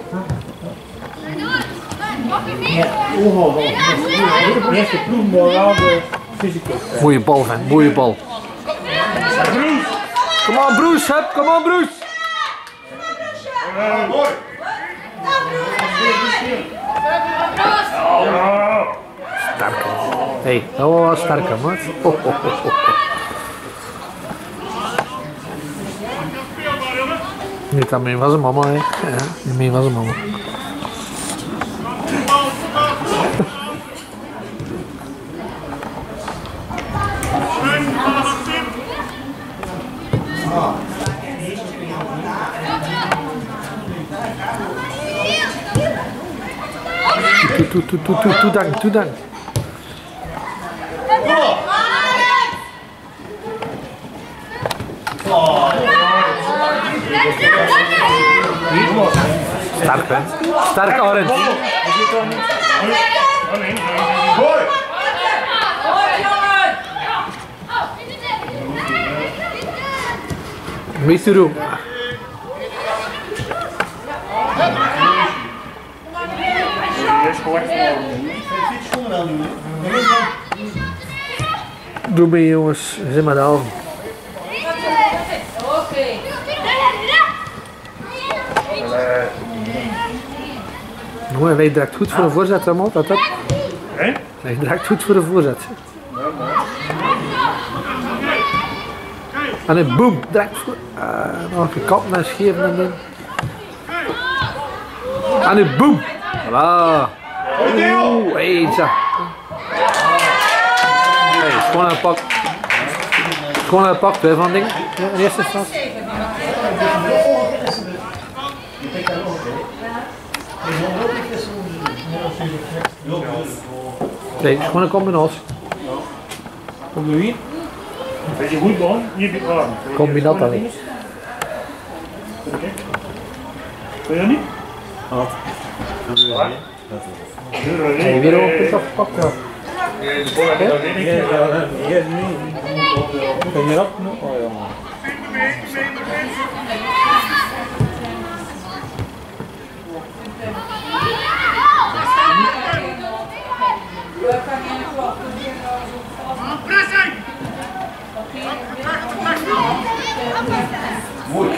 Speaker 6: De eerste ploeg moraal de fysieke.
Speaker 3: Mooie bal, vent, mooie bal. Come on Bruce, hup, come on Bruce. Sterker. Hé, dat was sterker, man. Oh, oh, oh, oh. Niet aan mij was een mama, hè. Ja, niet mij was een mama. Toe, toe, toe, toe, toe, dank, toe, dank. Sterk, hè? Sterk, Arend. Meester Roem. Doe mee jongens, we zijn maar de helft. Jongen, wij direct goed voor de voorzet, Ramon, dat dat?
Speaker 6: Hé?
Speaker 3: Wij direct goed voor de voorzet. En dan boem, direct voor. Uh, nog een kap naar scheven en doen. En dan boem. Voilà. Oeh, eentje. Nee, gewoon een pak. Gewoon een pak, twee van dingen. In eerste instantie. Nee, gewoon een combinatie.
Speaker 6: Kom je hier? Weet je goed man? Hier heb je arm.
Speaker 3: Combinat dan niet.
Speaker 6: Wil je dat niet?
Speaker 1: Wat?
Speaker 3: Heb je weer ook iets afgepakt? Ja.
Speaker 1: Kan je dat? Oh ja. Mooi.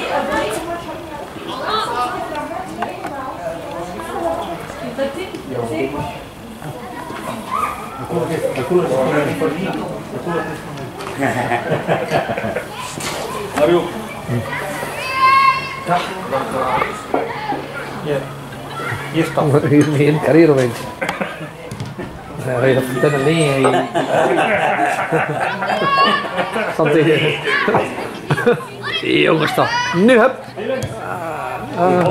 Speaker 1: Mario. Ja. Hier staat.
Speaker 3: Hier is een carrière wint. Ja, je hebt het alleen. Santé. Jongens toch. Nu heb.
Speaker 6: Ah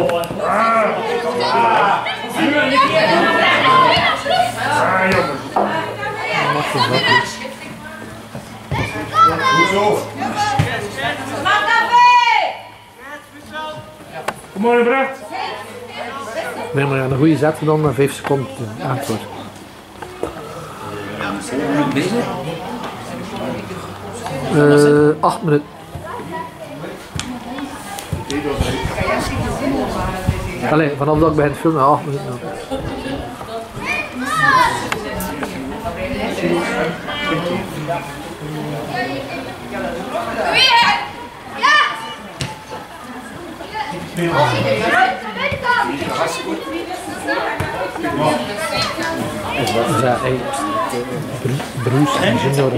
Speaker 6: jongens. Kom maar, Bracht.
Speaker 3: Nee, maar een goede zet dan na vijf seconden antwoord. Uh, acht minuten. Allee, vanaf dat ik begin te filmen, acht minuten. Ja, hey, Bruce en Junior.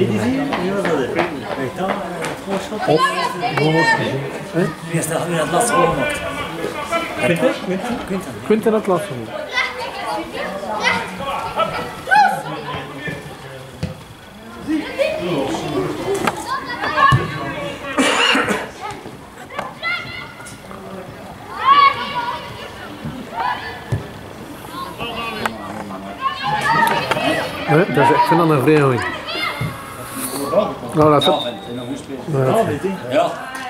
Speaker 3: Of Bonus.
Speaker 1: Wie is dat nu het laatste gemaakt?
Speaker 3: Quinten? Quinten het laatste gemaakt. Nee, dat is, ik vind dat een vrij goeie. Nou, dat is het.
Speaker 2: Ja.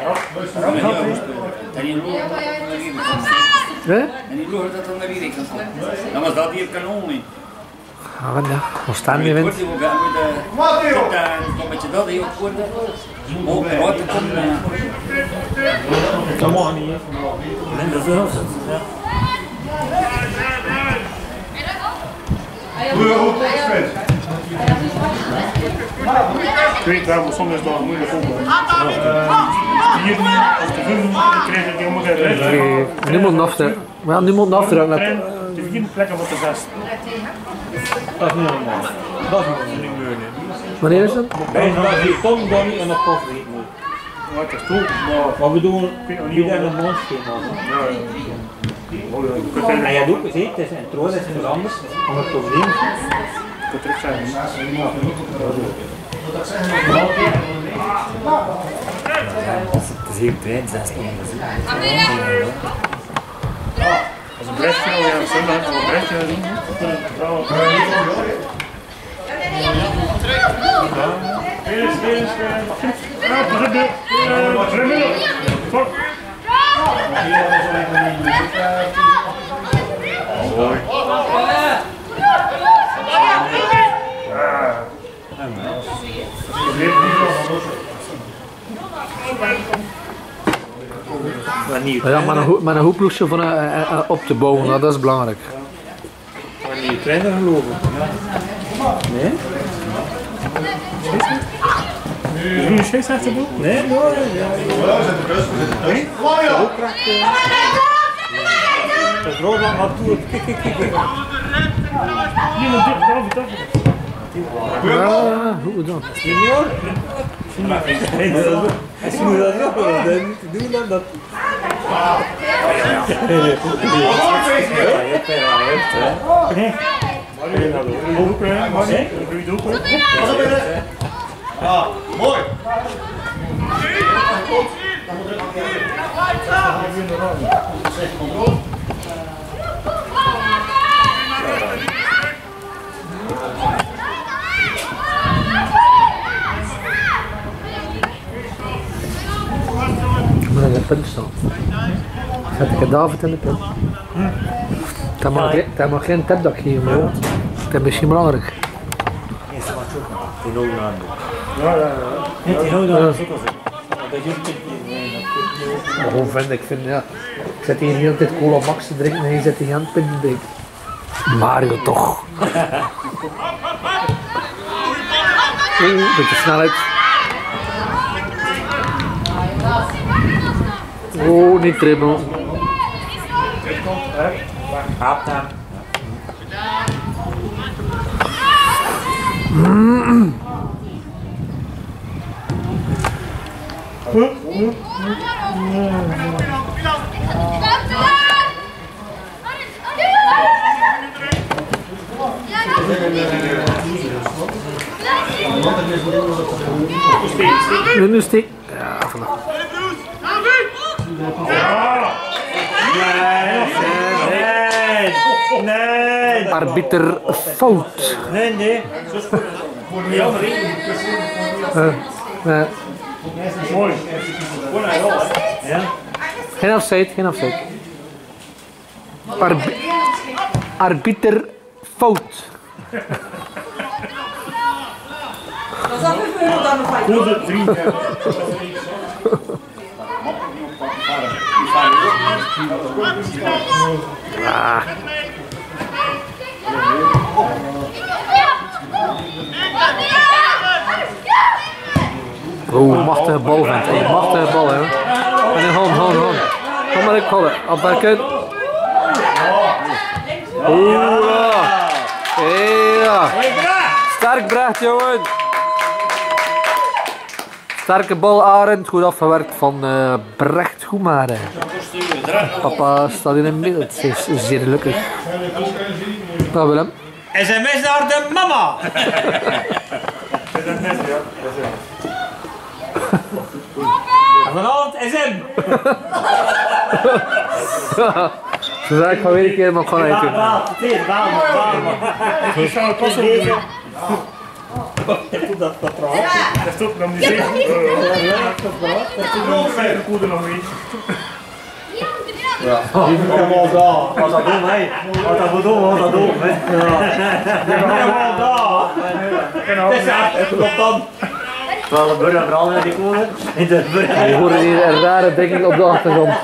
Speaker 2: En die loer
Speaker 3: Nee?
Speaker 2: en die loer dat dan naar die kan komen. Dan was dat hier kanon niet.
Speaker 3: Ja, wat ja. We staan hier in.
Speaker 2: Kom met je dat heel kort. Ook wat te komen.
Speaker 1: Dat mag niet. Nee, dat is wel zo.
Speaker 6: Ik weet wel, maar soms is dat moeilijk ook. Hier, als de vijf krijg ik helemaal geen recht.
Speaker 3: Nee, nu moet het afdrukken. Maar ja, nu moet het afdrukken.
Speaker 6: Het is geen plekken voor de zes.
Speaker 1: Dat is niet normaal. Dat is niet meer.
Speaker 3: Wanneer is het?
Speaker 1: Wij gaan hier kom dan niet en dat kost niet meer.
Speaker 6: Wat is toe?
Speaker 1: Maar we doen
Speaker 6: niet
Speaker 1: niet aan een mondschema. En jij doet het, het is een troos, het is iets anders. Om het probleem.
Speaker 6: Ik kan terug zijn.
Speaker 1: Het is heel breed, zes stonden.
Speaker 6: Als een brechtje, nou ja, zondag als een brechtje doen. Eerst, eerst, ja, pas op de, remmen. Stop. Mooi.
Speaker 3: Ja, maar een, maar een hoeploesje van uh, uh, uh, op te bouwen, nou, dat is belangrijk.
Speaker 1: Maar die trainer geloven. Nee?
Speaker 6: Doe je scheidsrechter boek?
Speaker 1: Nee, nee. Nee? Dat is rood lang naartoe. Kijk, kijk, kijk.
Speaker 6: Niemand dit, dat is dat.
Speaker 3: Ja, hoe dan?
Speaker 1: Junior? Als je moet dat nog wel doen, dan dat. Ja, je hebt er al, hè?
Speaker 6: Doelpunt, hè? Marnie? Doe doelpunt.
Speaker 1: Pas op binnen. Ja, mooi. Dan moet er ook niet
Speaker 3: Ik moet in de punt staan. Zet ik David in de punt. Dat mag, dat mag geen tapdak geven, maar dat is misschien belangrijk.
Speaker 2: Eerste match ook nog. Die nul aan.
Speaker 6: Ja, ja, ja.
Speaker 2: Nee, die nul aan is ook al zo.
Speaker 3: Hoe vind ik, vind, ja. Ik zit hier de hele tijd cola max te drinken en je zit hier aan het punten drinken. Mario toch. Oeh, beetje snelheid. Oh, niet dribbelen.
Speaker 2: Haapt hem.
Speaker 3: Nu, nu steek. Ja, vanaf.
Speaker 2: Nee, nee.
Speaker 3: Arbiter fout.
Speaker 2: Nee, nee.
Speaker 3: Uh, uh,
Speaker 6: Mooi.
Speaker 2: Ja.
Speaker 3: geen offside, geen offside. Arbi arbiter fout.
Speaker 4: Dat is afgevuurd dan nog een
Speaker 6: Goede vriend.
Speaker 3: Ah. Oeh, machtige bal vent. Hey, machtige bal hè. En een hand, hand, hand. Kom maar ik gollen. Opwerken. Oeh. Ja. Sterk Brecht jongen. Sterke bal Arend, goed afgewerkt van uh, Brecht Goemare. Papa staat in het midden, het is zeer gelukkig. Nou Willem.
Speaker 2: S M S naar de mama! Vanavond S M!
Speaker 3: Zo zei ik van weer een keer, maar gewoon eten.
Speaker 2: Baal, het is baal, baal.
Speaker 6: Ik zou het pas op doen. Dat stopt dan die zeven. Dat stopt dan die vijf koeden nog niet.
Speaker 2: Helemaal daar. Wat dat doen, hé. Wat dat doen, wat dat doen, hé. Helemaal daar. Het is echt op dan. Terwijl de burger vooral in die koelen. In de burger.
Speaker 3: Je hoort hier een rare ding op de achtergrond.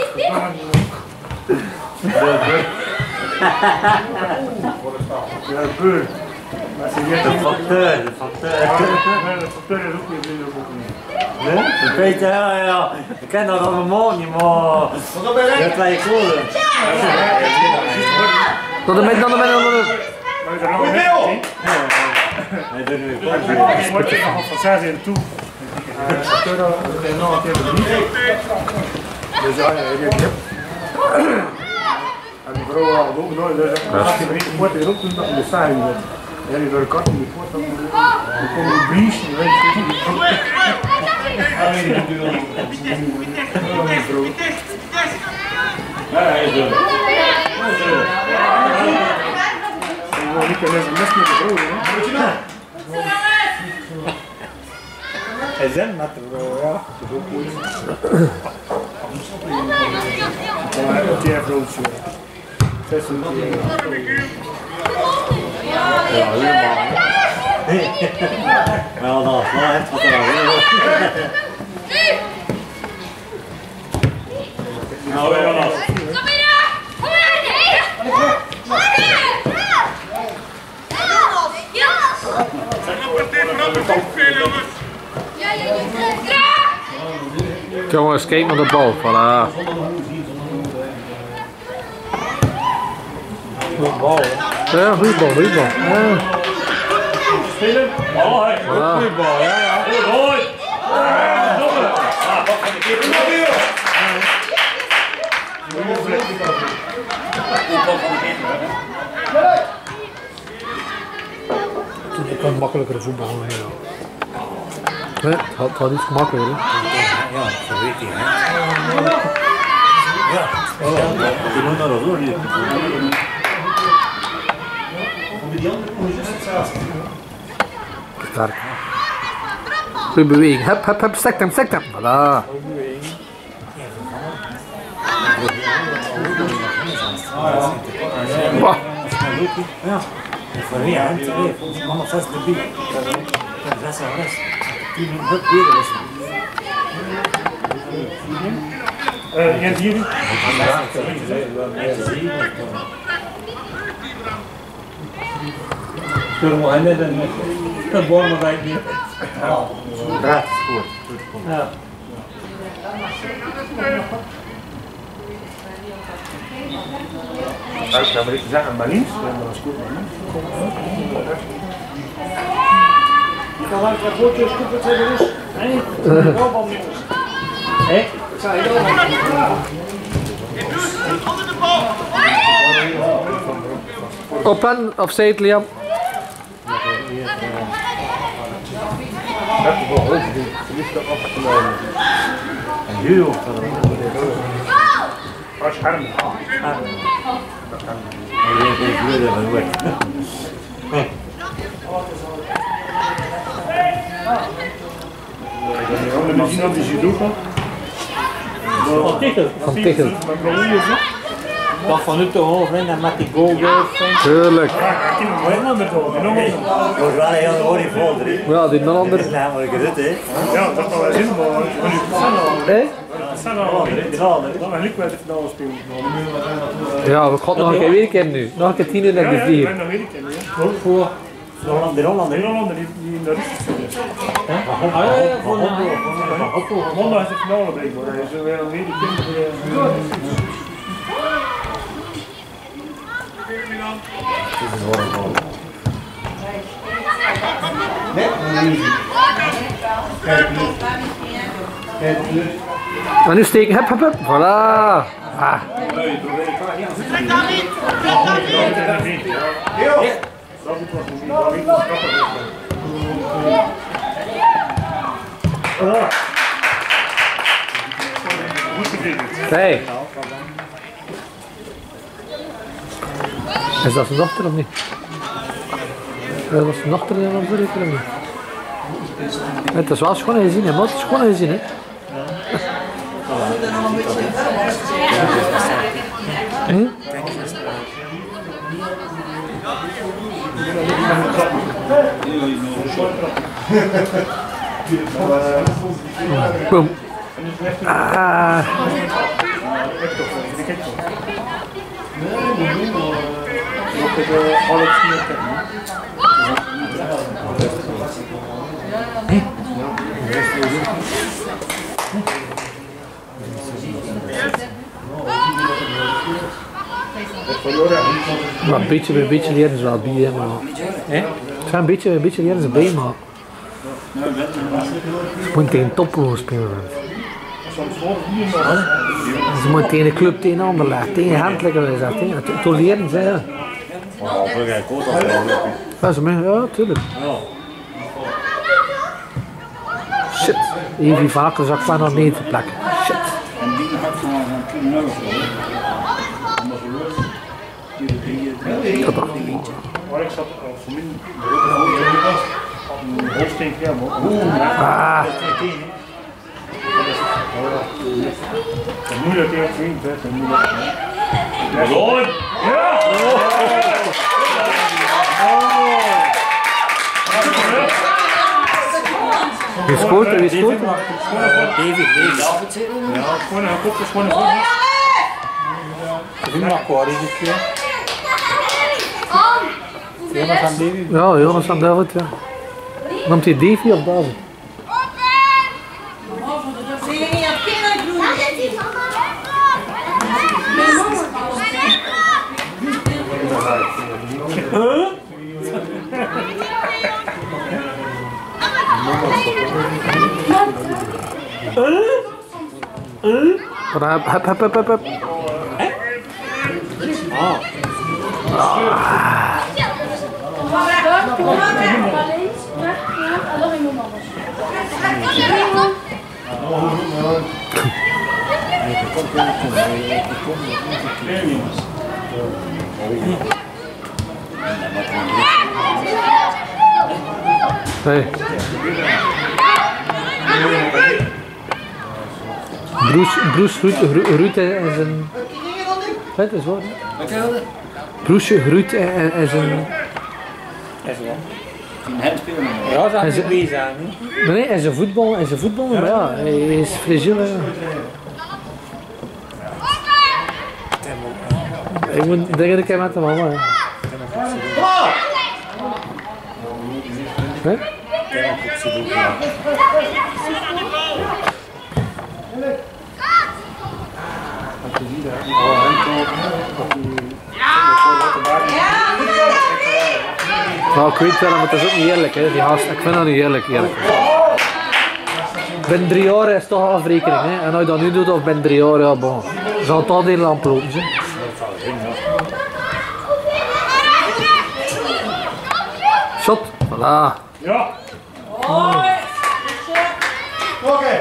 Speaker 6: Ja, beur.
Speaker 2: De facteur, de facteur.
Speaker 6: De facteur is ook niet meer.
Speaker 2: Nee? Dat weet je, ja, ja. Ik ken dat allemaal niet, maar... Dat kan je koelen.
Speaker 3: Tot de midden, tot de midden, tot de midden.
Speaker 6: Maar je er nog niet gezien?
Speaker 2: Hij doet nu
Speaker 6: Ik word je nog van zes in toe. De facteur is nog een keer bediend. Dus ja, ik heb... En die vrouw had ook nooit, dus als je maar niet kapot is ook toen dat in de saai zit. Ja, die door de kant in de poort, dan komt die brief, je weet het niet.
Speaker 2: Ja, hij is er.
Speaker 6: Ik kan even mes met de vrouw, hè.
Speaker 2: Hij zijn met de vrouw, ja. Dat is ook goed.
Speaker 6: Ja, dat is een grootje. zeshonderd euro.
Speaker 2: Ja, helemaal. Wel dan, nou heeft wat er al weer. Nou, weer wel af.
Speaker 3: Jongens, kijk naar de bal, voilà.
Speaker 2: Goed bal, hè?
Speaker 3: Ja, goede bal, goede bal. Ja.
Speaker 2: Spelen? Oh, hij
Speaker 3: Voilà.
Speaker 2: goede bal, ja, ja. Goed, hoi! Ja, domme! Ah, wat van de keeper nog weer? Goed bal van de keeper, hè?
Speaker 3: Een makkelijkere voetbal. Ja. Nee, het had, het had iets gemakkelijker. Hè?
Speaker 2: Ja, dat weet hij. Ja, je moet dat ook niet.
Speaker 1: Bij die andere kon je juist hetzelfde.
Speaker 3: Sterk. Goeie beweging. Hup, hup, hup. Stek hem, stek hem. Voilà. Bah.
Speaker 2: Ja, voor wie hè? Mama vast de bier. Dat is wel rest. Die moet het weer rusten.
Speaker 6: Eh, en hier?
Speaker 2: Kunnen we net een een boom bij die. Ja, goed. Ja.
Speaker 6: Als je maar iets zeggen, maar links, dan is goed. Ik kan langs dat woordje scoepen tegen ons. Nee, wel van jongens. Hé? Zei je wel.
Speaker 3: Op en offside, Liam.
Speaker 2: En nu ook.
Speaker 6: Als je arm. We zien dat die judo kan.
Speaker 2: Van Tichel.
Speaker 3: Van Tichel.
Speaker 2: Wat vanuit de hoofd en met die goal durft.
Speaker 3: Tuurlijk.
Speaker 6: Ja, ik heb hem met hoor.
Speaker 2: Dat was wel een heel mooi vol.
Speaker 3: Ja, die ander.
Speaker 2: Dat is namelijk gezet, hè?
Speaker 6: Ja, dat kan wel zin, maar we nu
Speaker 3: Hé?
Speaker 6: dat zijn al dat we niet met de finale spelen.
Speaker 3: Ja, we gaan nog een keer weer kennen nu. Nog een keer tien uur naar de
Speaker 6: Ja,
Speaker 3: vier.
Speaker 6: dat weet ik niet.
Speaker 2: Voor de Holland, de Holland,
Speaker 6: De
Speaker 2: hè?
Speaker 6: Nederlander die in de Russen zitten.
Speaker 2: Ah ja, ja, voor
Speaker 6: Mondag is de finale blijkbaar. Dus we weer een kind.
Speaker 1: Nee, dat is niet. Kijk hier. Kijk hier.
Speaker 3: Maar nu steken, hup, hup, hup. Voilà. Ah. Hey. Is dat zijn dochter of niet? Dat was zijn dochter of zeker of niet? Het is wel schoon gezien, hè? Het is schoon gezien, hè? Hm? Boom. Ah. Maar een beetje bij een beetje leren is wel bij, maar. Het zijn een beetje, een beetje leren is bij, maar. Ze moeten tegen topploos spelen. Ze moeten tegen een club tegen een ander leggen, tegen handelijke is dat. Toen leren ze, ja. Ja, ze moeten, ja, tuurlijk. Shit, even vaker zag ik van nog niet te plakken. Shit. Dat
Speaker 6: Maar ik zat voor mij op een hoofdsteen krem hoor.
Speaker 3: Ah.
Speaker 6: Moeilijk tegen vriend, hè? Moeilijk. Mooi! Ja!
Speaker 3: Wie scoort er? Wie scoort er?
Speaker 2: David, David.
Speaker 6: Ja, gewoon een kop is gewoon een voor.
Speaker 2: Wie mag qua is het keer? Jonas aan David?
Speaker 3: Ja, Jonas aan David, ja. Noemt hij Davy of David?
Speaker 4: Zie je niet aan kinderen doen?
Speaker 5: Dat is die mama.
Speaker 3: Hup, hup, hup, hup, hup, hup.
Speaker 2: Ah.
Speaker 3: Ah. Hey. Bruce, Bruce groeit, groeit in zijn... Het is waar. Bruce groeit in, in zijn...
Speaker 2: Ja, dat is een bezig aan.
Speaker 3: Nee, nee, in zijn voetbal, in zijn voetbal, maar ja, hij is fragiel. Ik moet denken dat ik met de mama. Hè? Nou, ik weet wel, maar dat is ook niet eerlijk, hè, die gast. Ik vind dat niet eerlijk, eerlijk. Binnen drie jaar is het toch afrekening, hè. En als je dat nu doet of binnen drie jaar, ja, bon. Zal het al die lamp lopen, hè. Shot, voilà.
Speaker 6: Ja.
Speaker 1: Oké. Okay.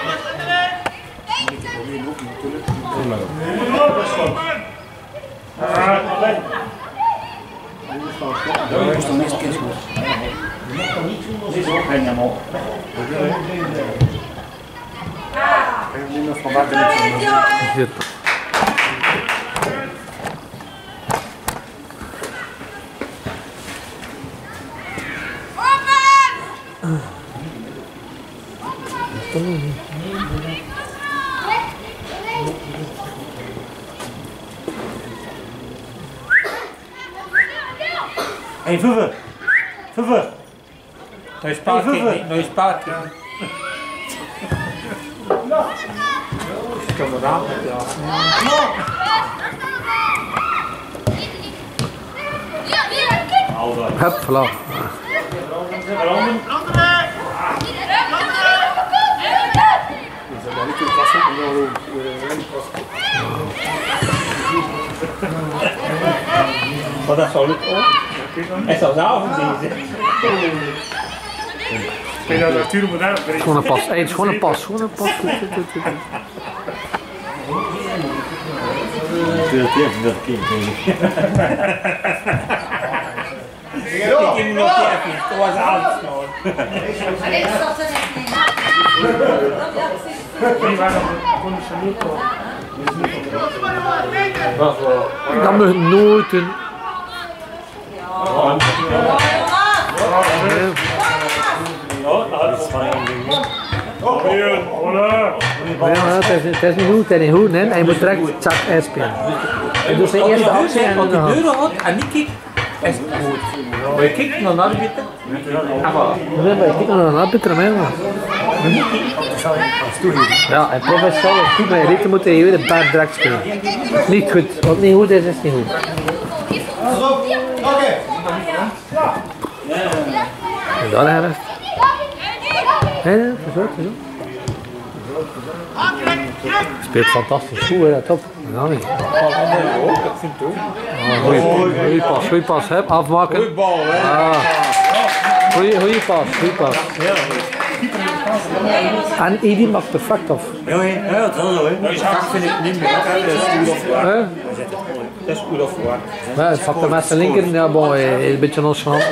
Speaker 6: Hey, Vuve! Vuve!
Speaker 2: Dat is parking, dat is parking. Ik kan me aan met ja.
Speaker 3: Hup, voilà.
Speaker 2: Wat dat zou lukken ook. Het zou zelf deze.
Speaker 6: Ik dat Arthur moet daar.
Speaker 3: Gewoon een pas, hey, het is gewoon een pas, gewoon een pas.
Speaker 2: Ik heb nog even, dat was alles nou.
Speaker 6: Die waren conditioneel.
Speaker 3: Dat moet nooit een... Ja, het is, het is niet goed, het is niet goed, hè. Hij moet direct zak uitspelen. Hij doet zijn eerste actie en
Speaker 2: Als
Speaker 3: dan...
Speaker 2: de deur had en niet kijkt, is het goed. Maar je kijkt naar de arbiter.
Speaker 3: Nee, maar ik kijk naar een arbiter, hè. Ja, en professioneel is goed, maar je reken moet hij weer een paar direct spelen. Niet goed, wat niet goed is, is niet goed.
Speaker 1: Oké.
Speaker 3: En daar herfst. Nee, nee, verzorgd, verzorgd. Speelt fantastisch goed, hè, top. Ja, niet.
Speaker 2: Ik vind het ook.
Speaker 3: Goeie pas, goeie pas, hè. Afmaken.
Speaker 2: Goeie bal, hè.
Speaker 3: Ah. Goeie, goeie pas, goeie pas. En Edie maakt perfect af.
Speaker 2: Ja, ja, dat is zo, hè. Dat vind ik niet meer. Dat is goed of waar. Dat is goed of waar.
Speaker 3: Ja, het pakt met zijn linker, ja, bon, hij is een beetje nonchalant.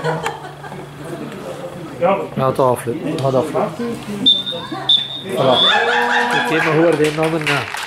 Speaker 3: Ja, het afluiten. Gaat afluiten. Voilà. Ik heb me gehoord, een ander na.